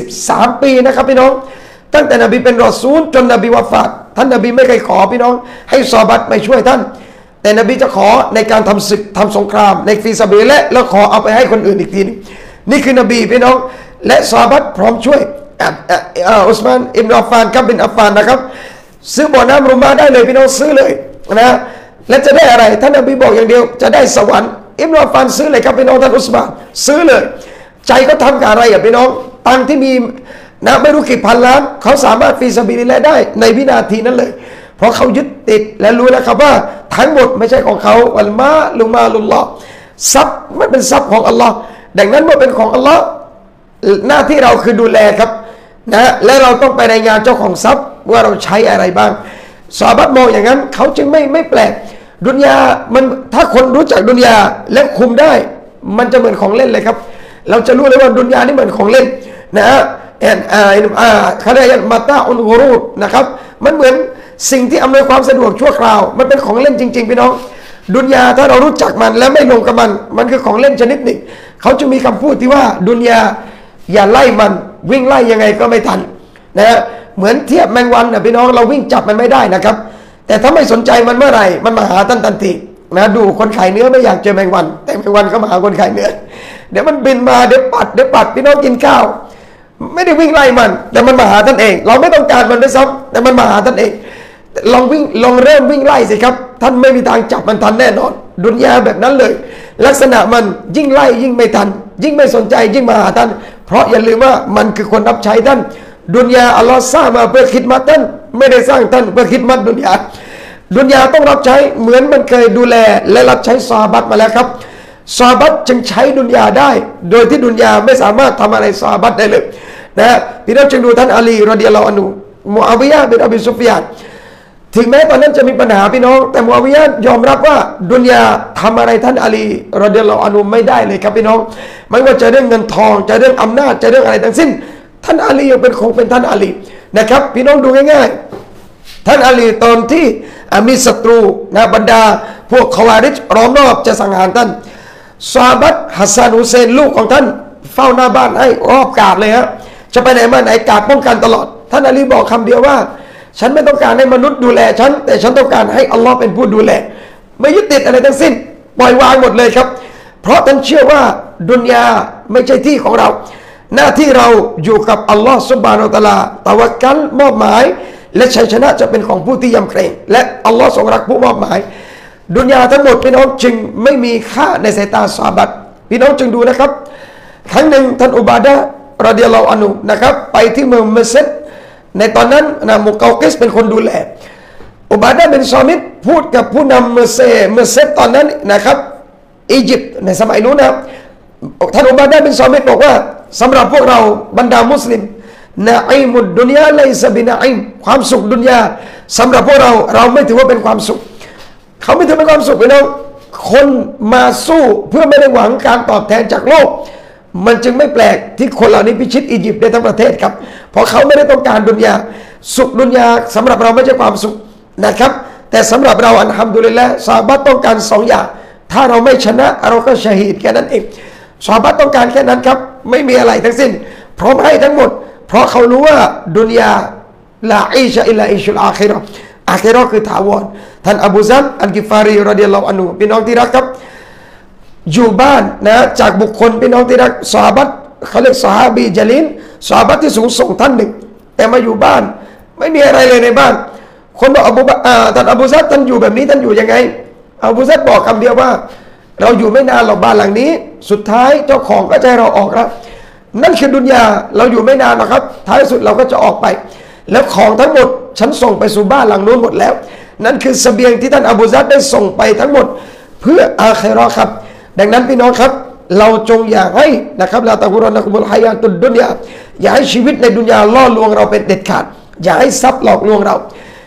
23ปีนะครับพี่น้องตั้งแต่นบีเป็นรอซูลจนนบีวะฟาตท่านนบีไม่เคยขอพี่น้องให้ซอบัตไปช่วยท่านแต่นบีจะขอในการทำศึกทำสงครามในฟีซาบิลและแล้วขอเอาไปให้คนอื่นอีกทีนึงนี่คือนบีพี่น้องและซอบัตพร้อมช่วยอุสมานอิบนุอัฟฟานกับบินอัฟฟานนะครับซื้อบ่อน้ำรุมาได้เลยพี่น้องซื้อเลยนะและจะได้อะไรท่านนบีบอกอย่างเดียวจะได้สวรรค์อิบนุอัฟฟานซื้อเลยครับพี่น้องท่านอุสมานซื้อเลยใจก็ทำกับอะไรพี่น้องตังที่มีนะไม่รู้กี่พันล้านเขาสามารถฟีซาบิลิลละได้ในวินาทีนั้นเลยเพราะเขายึดติดและรู้แล้วครับว่าทั้งหมดไม่ใช่ของเขาวัลมาลุมาลุลลอฮ์ทรัพย์มันเป็นทรัพย์ของอัลลอฮ์ดังนั้นเมื่อเป็นของอัลลอฮ์หน้าที่เราคือดูแลครับนะและเราต้องไปรายงานเจ้าของทรัพย์ว่าเราใช้อะไรบ้างซอฮาบะห์มองอย่างนั้นเขาจึงไม่แปลกดุนยามันถ้าคนรู้จักดุนยาและคุมได้มันจะเหมือนของเล่นเลยครับเราจะรู้เลยว่าดุนยานี่เหมือนของเล่นนะฮะเขาเรียกมาตาอุนกุรูดนะครับมันเหมือนสิ่งที่อำนวยความสะดวกชั่วคราวมันเป็นของเล่นจริงๆพี่น้องดุนยาถ้าเรารู้จักมันและไม่ลงกับมันคือของเล่นชนิดหนึ่งเขาจะมีคำพูดที่ว่าดุนยาอย่าไล่มันวิ่งไล่ยังไงก็ไม่ทันนะฮะเหมือนเทียบแมงวันนะพี่น้องเราวิ่งจับมันไม่ได้นะครับแต่ถ้าไม่สนใจมันเมื่อไหร่มันมาหาท่านทันทีนะดูคนขายเนื้อไม่อยากเจอแมงวันแต่แมงวันก็มาหาคนขายเนื้อเดี๋ยวมันบินมาเดี๋ยวปัดพี่น้องกินข้าวไม่ได้วิ่งไล่มันแต่มันมาหาท่านเองเราไม่ต้องการมันด้วยซ้ำแต่มันมาหาท่านเองลองเริ่มวิ่งไล่สิครับท่านไม่มีทางจับมันทันแน่นอนดุนยาแบบนั้นเลยลักษณะมันยิ่งไล่ยิ่งไม่ทันยิ่งไม่สนใจยิ่งมาหาท่านเพราะอย่าลืมว่ามันคือคนรับใช้ท่านดุนยาอัลลอฮ์สร้างมาเพื่อคิดมัดท่านไม่ได้สร้างท่านเพื่อคิดมัดดุนยาต้องรับใช้เหมือนมันเคยดูแลและรับใช้ซอฮาบะห์มาแล้วครับซอฮาบะห์จึงใช้ดุนยาได้โดยที่ดุนยาไม่สามารถทำอะไรซอฮาบะห์ได้เลยนะพี่น้องจึงดูท่านอาลีรอฎิยัลลอฮุอันฮุมุอาวิยะห์บินอบีซุฟยานถึงแม้ตอนนั้นจะมีปัญหาพี่น้องแต่มุอาวิยะห์ยอมรับว่าดุนยาทำอะไรท่านอาลีรอฎิยัลลอฮุอันฮุไม่ได้เลยครับพี่น้องไม่ว่าจะเรื่องเงินทองจะเรื่องอำนาจจะเรื่องอะไรทั้งสิ้นท่านอาลียังเป็นท่านอาลีนะครับพี่น้องดูง่ายๆท่านอาลีตอนที่มีศัตรูนะบรรดาพวกคอวาริจล้อมรอบจะสังหารท่านซอฮาบะห์ฮัสซานฮุเซนลูกของท่านเฝ้าหน้าบ้านให้รอบกาดเลยฮะจะไปไหนมาไหนกาดป้องกันตลอดท่านอาลีบอกคำเดียวว่าฉันไม่ต้องการให้มนุษย์ดูแลฉันแต่ฉันต้องการให้อัลลอฮ์เป็นผู้ดูแลไม่ยึดติดอะไรทั้งสิ้นปล่อยวางหมดเลยครับเพราะท่านเชื่อว่าดุนยาไม่ใช่ที่ของเราหน้าที่เราอยู่กับอัลลอฮ์ซุบฮานะฮูวะตะอาลาตะวักกัลมอบหมายและชัยชนะจะเป็นของผู้ที่ยำเกรงและอัลลอฮ์ทรงรักผู้มอบหมายดุนยาทั้งหมดพี่น้องจึงไม่มีค่าในสายตาซอฮาบะห์พี่น้องจึงดูนะครับครั้งหนึ่งท่านอุบาดะห์รอฎิยัลลอฮุอันฮุนะครับไปที่เมืองมัสยิดในตอนนั้นนะมุกาวกิสเป็นคนดูแลอุบาดะห์บินซอมิตพูดกับผู้นำเมเซตตอนนั้นนะครับอียิปต์ในสมัยนู้นนะครับท่านอุบาดะห์บินซอมิตบอกว่าสำหรับพวกเราบรรดามุสลิมนะอิมุดดุนยาไลซะบินะอิมความสุขดุนยาสำหรับพวกเราไม่ถือว่าเป็นความสุขเขาไม่ถือเป็นความสุขพี่น้องคนมาสู้เพื่อไม่ได้หวังการตอบแทนจากโลกมันจึงไม่แปลกที่คนเหล่านี้พิชิตอียิปต์ได้ทั้งประเทศครับเพราะเขาไม่ได้ต้องการดุนยาสุขดุนยาสำหรับเราไม่ใช่ความสุขนะครับแต่สำหรับเราอัลฮัมดุลิลละห์ซอฮาบะห์ต้องการสองอย่างถ้าเราไม่ชนะเราก็ชะฮีดแค่นั้นเองซอฮาบะห์ต้องการแค่นั้นครับไม่มีอะไรทั้งสิ้นพร้อมให้ทั้งหมดเพราะเขารู้ว่าดุนยาลาอิชะอิลลาอิชุลอาคิเราะห์อาคิเราะห์คือถาวรท่านอบูซัรอัลกิฟารีรอฎิยัลลอฮุอันฮุพี่น้องที่รักครับอยู่บ้านนะจากบุคคลพี่น้องที่รักซอฮาบะห์เขาเรียกซอฮาบีญะลีลซอฮาบะห์ที่สูงส่งท่านหนึ่งแต่มาอยู่บ้านไม่มีอะไรเลยในบ้านคนบอกท่านอบูซัรท่านอยู่แบบนี้ท่านอยู่ยังไงอบูซัรบอกคำเดียวว่าเราอยู่ไม่นานหรอกบ้านหลังนี้สุดท้ายเจ้าของก็จะให้เราออกแล้วนั่นคือดุนยาเราอยู่ไม่นานหรอกครับท้ายสุดเราก็จะออกไปแล้วของทั้งหมดฉันส่งไปสู่บ้านหลังนู้นหมดแล้วนั่นคือเสบียงที่ท่านอบูซัรได้ส่งไปทั้งหมดเพื่ออาคิเราะห์ครับดังนั้นพี่น้องครับเราจงอย่าให้นะครับลาตะกุรอนะกุมุลฮายาตุดดุนยาอย่าให้ชีวิตในดุนยาล่อลวงเราเป็นเด็ดขาดอย่าให้ทรัพย์หลอกลวงเรา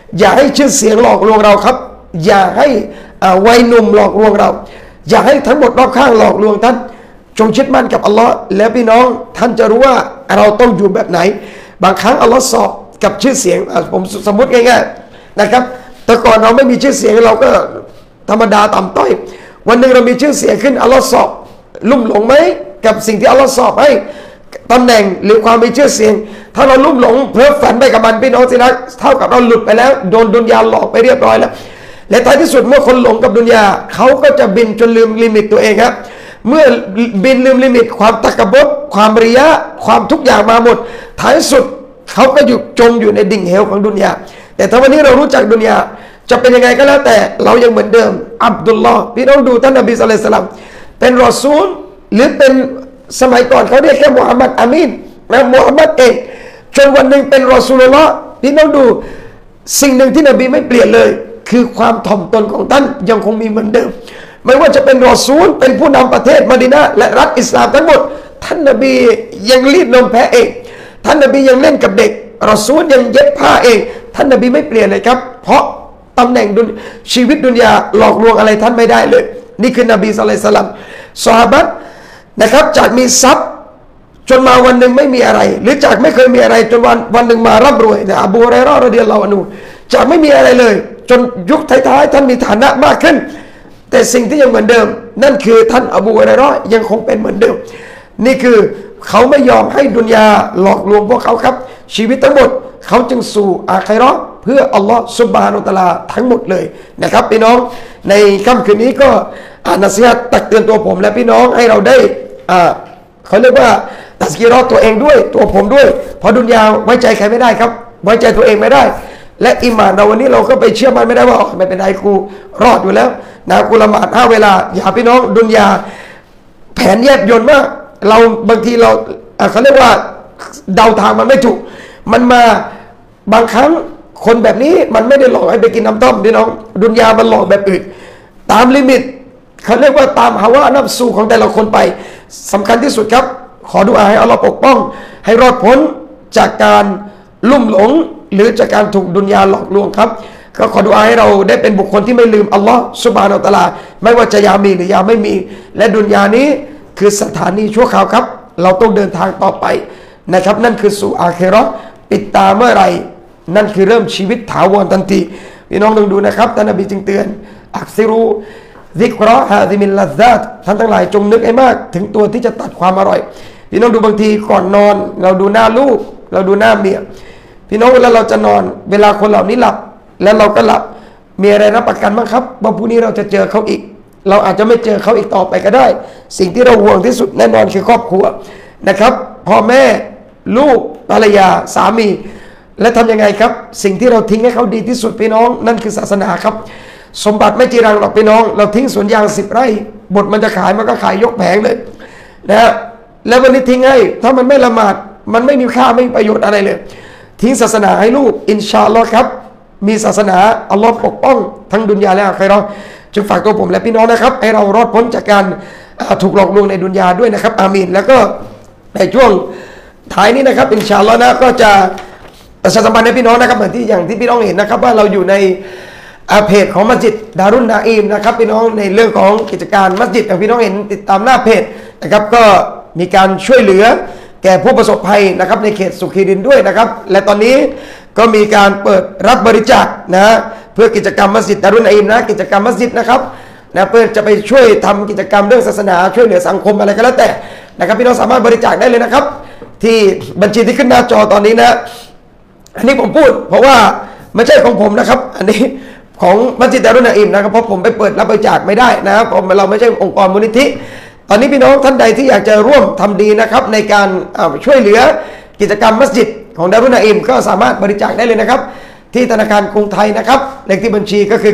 อย่าให้ชื่อเสียงหลอกลวงเราครับอย่าให้วัยหนุ่มหลอกลวงเราอย่าให้ทั้งหมดรอบข้างหลอกลวงท่านจงเชื่อมั่นกับอัลลอฮ์แล้วพี่น้องท่านจะรู้ว่าเราต้องอยู่แบบไหนบางครั้งอัลลอฮ์สอบกับชื่อเสียงผมสมมติง่ายๆนะครับแต่ก่อนเราไม่มีชื่อเสียงเราก็ธรรมดาต่ำต้อยวันหนึ่งเรามีชื่อเสียงขึ้นอัลลอฮ์สอบลุ่มหลงไหมกับสิ่งที่อัลลอฮ์สอบให้ตำแหน่งหรือความมีชื่อเสียงถ้าเราลุ่มหลงเพ้อฝันไปกับมันพี่น้องสินะเท่ากับเราหลุดไปแล้วโดนดุนยาหลอกไปเรียบร้อยแล้วและท้ายที่สุดเมื่อคนหลงกับดุนยาเขาก็จะบินจนลืมลิมิตตัวเองครับเมื่อบินลืมลิมิตความตะกบดความริยะความทุกอย่างมาหมดท้ายสุดเขาก็อยู่จมอยู่ในดิ่งเหวของดุนยาแต่ถ้าวันนี้เรารู้จักดุนยาจะเป็นยังไงก็แล้วแต่เรายังเหมือนเดิมอับดุลลอฮ์พี่น้องดูท่านนบีศ็อลลัลลอฮุอะลัยฮิวะซัลลัมเป็นรอซูลหรือเป็นสมัยก่อนเขาเรียกแค่มุฮัมมัดอามีนนะมุฮัมมัดเองจนวันหนึ่งเป็นรอซูลุลลอฮ์พี่น้องดูสิ่งหนึ่งที่นบีไม่เปลี่ยนเลยคือความถ่อมตนของท่านยังคงมีเหมือนเดิมไม่ว่าจะเป็นรอซูลเป็นผู้นำประเทศมะดีนะห์และรัฐอิสลามทั้งหมดท่านนบียังรีดนมแพะเองท่านนบียังเล่นกับเด็กรอซูลยังเย็บผ้าเองท่านนบีไม่เปลี่ยนเลยครับเพราะตำแหน่งชีวิตดุนยาหลอกลวงอะไรท่านไม่ได้เลยนี่คือนบีศ็อลลัลลอฮุอะลัยฮิวะซัลลัมซอฮาบะห์นะครับจากมีทรัพย์จนมาวันหนึ่งไม่มีอะไรหรือจากไม่เคยมีอะไรจนวันหนึ่งมาร่ำรวยนะอบูฮุรอยเราะห์รอฎิยัลลอฮุอันฮุจากไม่มีอะไรเลยจนยุคท้ายๆท่านมีฐานะมากขึ้นแต่สิ่งที่ยังเหมือนเดิมนั่นคือท่านอบูฮุรอยเราะห์ยังคงเป็นเหมือนเดิมนี่คือเขาไม่ยอมให้ดุนยาหลอกลวงพวกเขาครับชีวิตทั้งหมดเขาจึงสู่อาคิเราะห์เพื่ออัลลอฮ์ซุบฮานะฮูวะตะอาลาทั้งหมดเลยนะครับพี่น้องในค่ำคืนนี้ก็นะซีฮะห์ตักเตือนตัวผมและพี่น้องให้เราได้เขาเรียกว่าตัสกีเราะห์ตัวเองด้วยตัวผมด้วยเพราะดุนยาไว้ใจใครไม่ได้ครับไว้ใจตัวเองไม่ได้และอิมานเราวันนี้เราก็ไปเชื่อมันไม่ได้ว่าไม่เป็นไรกูรอดอยู่แล้วนะกูละหมาด5 เวลาอย่าพี่น้องดุนยาแผนแยบยลมากเราบางทีเราเขาเรียกว่าเดาทางมันไม่ถูกมันมาบางครั้งคนแบบนี้มันไม่ได้หลอกให้ไปกินน้ำต้มพี่น้องดุนยามันหลอกแบบอื่นตามลิมิตเขาเรียกว่าตามฮาวะนัฟซูของแต่ละคนไปสำคัญที่สุดครับขอดุอาให้อัลลอฮ์ปกป้องให้รอดพ้นจากการลุ่มหลงหรือจากการถูกดุนยาหลอกลวงครับก็ขอดุอาให้เราได้เป็นบุคคลที่ไม่ลืมอัลลอฮ์ซุบฮานะฮูวะตะอาลาไม่ว่าจะยามีหรือยาไม่มีและดุนยานี้คือสถานีชั่วคราวครับเราต้องเดินทางต่อไปนะครับนั่นคือสู่อาคิเราะห์ปิดตาเมื่อไรนั่นคือเริ่มชีวิตถาวรทันทีพี่น้องต้องดูนะครับท่านนบีจึงเตือนอักซิรูซิกเราะฮาซิมิลลัซซาตท่านทั้งหลายจงนึกให้มากถึงตัวที่จะตัดความอร่อยพี่น้องดูบางทีก่อนนอนเราดูหน้าลูกเราดูหน้าเมียพี่น้องเวลาเราจะนอนเวลาคนเหล่านี้หลับแล้วเราก็หลับมีอะไรรับประกันบ้างครับว่าพรุ่งนี้เราจะเจอเขาอีกเราอาจจะไม่เจอเขาอีกต่อไปก็ได้สิ่งที่เราห่วงที่สุดแน่นอนคือครอบครัวนะครับพ่อแม่ลูกภรรยาสามีและทำยังไงครับสิ่งที่เราทิ้งให้เขาดีที่สุดพี่น้องนั่นคือศาสนาครับสมบัติไม่จีรังหรอกพี่น้องเราทิ้งสวนยาง10 ไร่บทมันจะขายมันก็ขายยกแผงเลยนะแล้ววันนี้ทิ้งให้ถ้ามันไม่ละหมาดมันไม่มีค่าไม่มีประโยชน์อะไรเลยทิ้งศาสนาให้ลูกอินชาอัลลอฮ์ครับมีศาสนาอัลลอฮ์ปกป้องทั้งดุนยาและอาคิเราะห์จึงฝากตัวผมและพี่น้องนะครับให้เรารอดพ้นจากการถูกหลอกลวงในดุนยาด้วยนะครับอามีนแล้วก็ในช่วงท้ายนี้นะครับอินชาอัลลอฮ์นะก็จะประชาสัมพันธ์ให้พี่น้องนะครับเหมือนที่อย่างที่พี่น้องเห็นนะครับว่าเราอยู่ในเพจของมัสยิดดารุนนาอีมนะครับพี่น้องในเรื่องของกิจการมัสยิดอย่างพี่น้องเห็นติดตามหน้าเพจนะครับก็มีการช่วยเหลือแก่ผู้ประสบภัยนะครับในเขตสุขีรินด้วยนะครับและตอนนี้ก็มีการเปิดรับบริจาคนะเพื่อกิจกรรมมัสยิดดารุนนาอีมนะกิจกรรมมัสยิดนะครับนะเพื่อจะไปช่วยทำกิจกรรมเรื่องศาสนาช่วยเหลือสังคมอะไรก็แล้วแต่นะครับพี่น้องสามารถบริจาคได้เลยนะครับที่บัญชีที่ขึ้นหน้าจอตอนนี้นะอันนี้ผมพูดเพราะว่าไม่ใช่ของผมนะครับอันนี้ของมัสยิดดารุนนาอีมนะครับเพราะผมไปเปิดรับบริจาคไม่ได้นะครับเราไม่ใช่องค์กรมูลนิธิตอนนี้พี่น้องท่านใดที่อยากจะร่วมทำดีนะครับในการช่วยเหลือกิจกรรมมัสยิดของดารุนนาอีมก็สามารถบริจาคได้เลยนะครับที่ธนาคารกรุงไทยนะครับเลขที่บัญชีก็คือ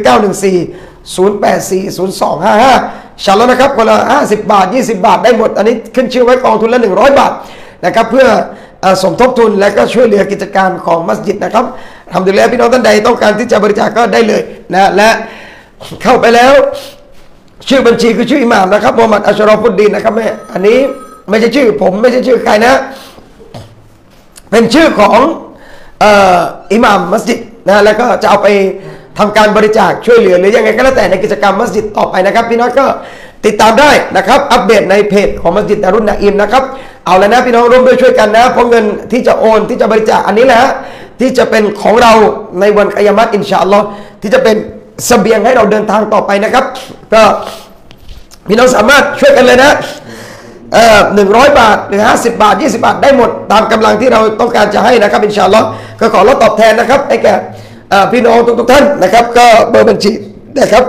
914-084-0255 ชัลแล้วนะครับคนละ50 บาท20 บาทได้หมดอันนี้ขึ้นชื่อไว้กองทุนละ100 บาทนะครับเพื่อสมทบทุนและก็ช่วยเหลือกิจการของมัสยิดนะครับทำดูแลพี่น้องท่านใดต้องการที่จะบริจาคก็ได้เลยนะและเข้าไปแล้วชื่อบัญชีคือชื่ออิหม่ามนะครับมูฮัมหมัดอัชรอฟุดดีนนะครับอันนี้ไม่ใช่ชื่อผมไม่ใช่ชื่อใครนะเป็นชื่อของอิหม่ามมัสยิดนะแล้วก็จะเอาไปทำการบริจาคช่วยเหลือหรือยังไงก็แล้วแต่ในกิจกรรมมัสยิดต่อไปนะครับพี่น้องก็ติดตามได้นะครับอัปเดตในเพจของมัสยิดดารุนนาอิมนะครับเอาแล้วนะพี่น้องร่วมด้วยช่วยกันนะเพราะเงินที่จะโอนที่จะบริจาคอันนี้แหละที่จะเป็นของเราในวันกิยามะฮ์อินชาอัลลอฮ์ที่จะเป็นเสบียงให้เราเดินทางต่อไปนะครับก็พี่น้องสามารถช่วยกันเลยนะ100 บาทหรือ50 บาท20 บาทได้หมดตามกำลังที่เราต้องการจะให้นะครับอินชาอัลลอฮ์ก็ขอรับตอบแทนนะครับให้แก่พี่น้องทุกท่านนะครับก็เบอร์บัญชีนะครับ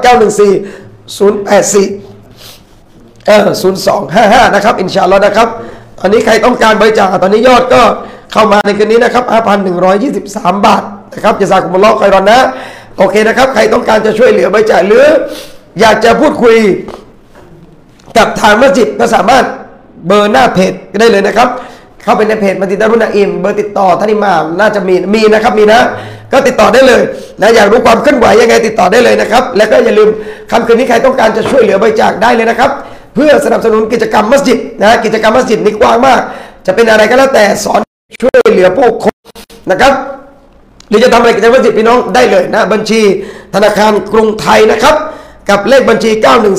914-084-0255นะครับอินชาอัลลอฮ์นะครับตอนนี้ใครต้องการบริจาคตอนนี้ยอดก็เข้ามาในคืนนี้นะครับ 5,123 บาทนะครับจะซากุมุลลอฮ์คอยรอนนะโอเคนะครับใครต้องการจะช่วยเหลือบริจาคหรืออยากจะพูดคุยกับทางมัสยิดก็สามารถเบอร์หน้าเพจได้เลยนะครับเข้าไปในเพจมัสยิดดารุนนาอิมเบอร์ติดต่อท่านอิหม่ามน่าจะมีนะครับมีนะก็ติดต่อได้เลยนะอยากรู้ความเคลื่อนไหวยังไงติดต่อได้เลยนะครับและก็อย่าลืมค่ำคืนนี้ใครต้องการจะช่วยเหลือบริจาคได้เลยนะครับเพื่อสนับสนุนกิจกรรมมัสยิดนะกิจกรรมมัสยิดนี่กว้างมากจะเป็นอะไรก็แล้วแต่สอนช่วยเหลือผู้คนนะครับหรือจะทำอะไรกิจกรรมมัสยิดพี่น้องได้เลยนะบัญชีธนาคารกรุงไทยนะครับกับเลขบัญชี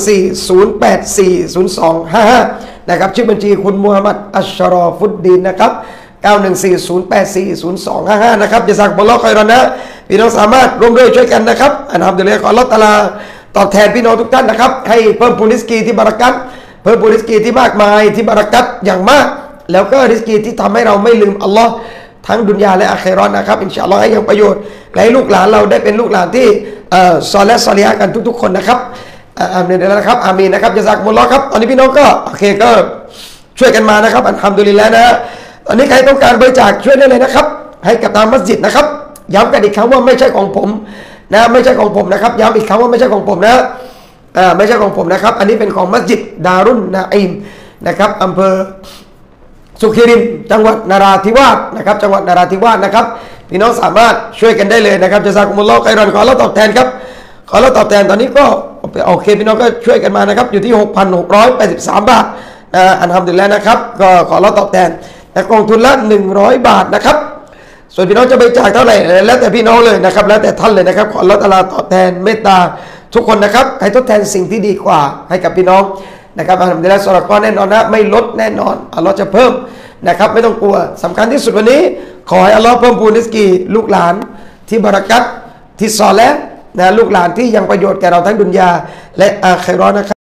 914-084-0255นะครับชื่อบัญชีคุณมูฮัมหมัดอัชชรอฟุดดีนนะครับ914-084-0255นะครับจะสั่งบอลล็อกคอยรอนนะพี่น้องสามารถร่วมด้วยช่วยกันนะครับอัลฮัมดุลิลลาห์ขออัลเลาะห์ตะอาลาตอบแทนพี่น้องทุกท่านนะครับให้เพิ่มพูนริสกีที่บารักัตเพิ่มพูนริสกีที่มากมายที่บารักัตอย่างมากแล้วก็ริสกีที่ทำให้เราไม่ลืมอัลลอฮ์ทั้งดุนยาและอาคิเราะห์นะครับอินชาอัลลอฮ์ให้ยังประโยชน์และให้ลูกหลานเราได้เป็นลูกหลานที่ซอลิฮ์ซอลิฮะกันทุกๆคนนะครับอามีนนะครับอามีนนะครับจะซักมุลลอฮ์ครับตอนนี้พี่น้องก็โอเคก็ช่วยกันมานะครับอัลฮัมดุลิลลาห์นะตอนนี้ใครต้องการบริจาคช่วยได้เลยนะครับให้กับทางมัสยิดนะครับย้ำกันอีกครั้งว่าไม่ใช่ของผมนะไม่ใช่ของผมนะครับย้ำอีกครั้งว่าไม่ใช่ของผมนะไม่ใช่ของผมนะครับอันนี้เป็นของมัสยิดดารุนนาอิมนะครับอำเภอสุขีรินจังหวัดนราธิวาสนะครับจังหวัดนราธิวาสนะครับพี่น้องสามารถช่วยกันได้เลยนะครับจะซักมุลลอฮ์ไครอนขอเราตอบแทนครับขอเราตอบแทนตอนนี้ก็โอเคพี่น้องก็ช่วยกันมานะครับอยู่ที่ 6,683 บาทอัลฮัมดุลิลลาห์นะครับก็ขอเราตอบแทนแต่กองทุนละ100 บาทนะครับส่วนพี่น้องจะบริจาคเท่าไหร่แล้วแต่พี่น้องเลยนะครับแล้วแต่ท่านเลยนะครับขออัลเลาะห์ตะอาลาตอบแทนเมตตาทุกคนนะครับให้ทดแทนสิ่งที่ดีกว่าให้กับพี่น้องนะครับอัลฮัมดุลิลลาห์ซอดากอฮ์แน่นอนนะไม่ลดแน่นอนอัลเลาะห์จะเพิ่มนะครับไม่ต้องกลัวสำคัญที่สุดวันนี้ขอให้อัลเลาะห์เพิ่มพูนริสกีลูกหลานที่บารักัตที่ซอลิฮ์นะลูกหลานที่ยังประโยชน์แก่เราทั้งดุนยาและอาคิเราะห์นะครับ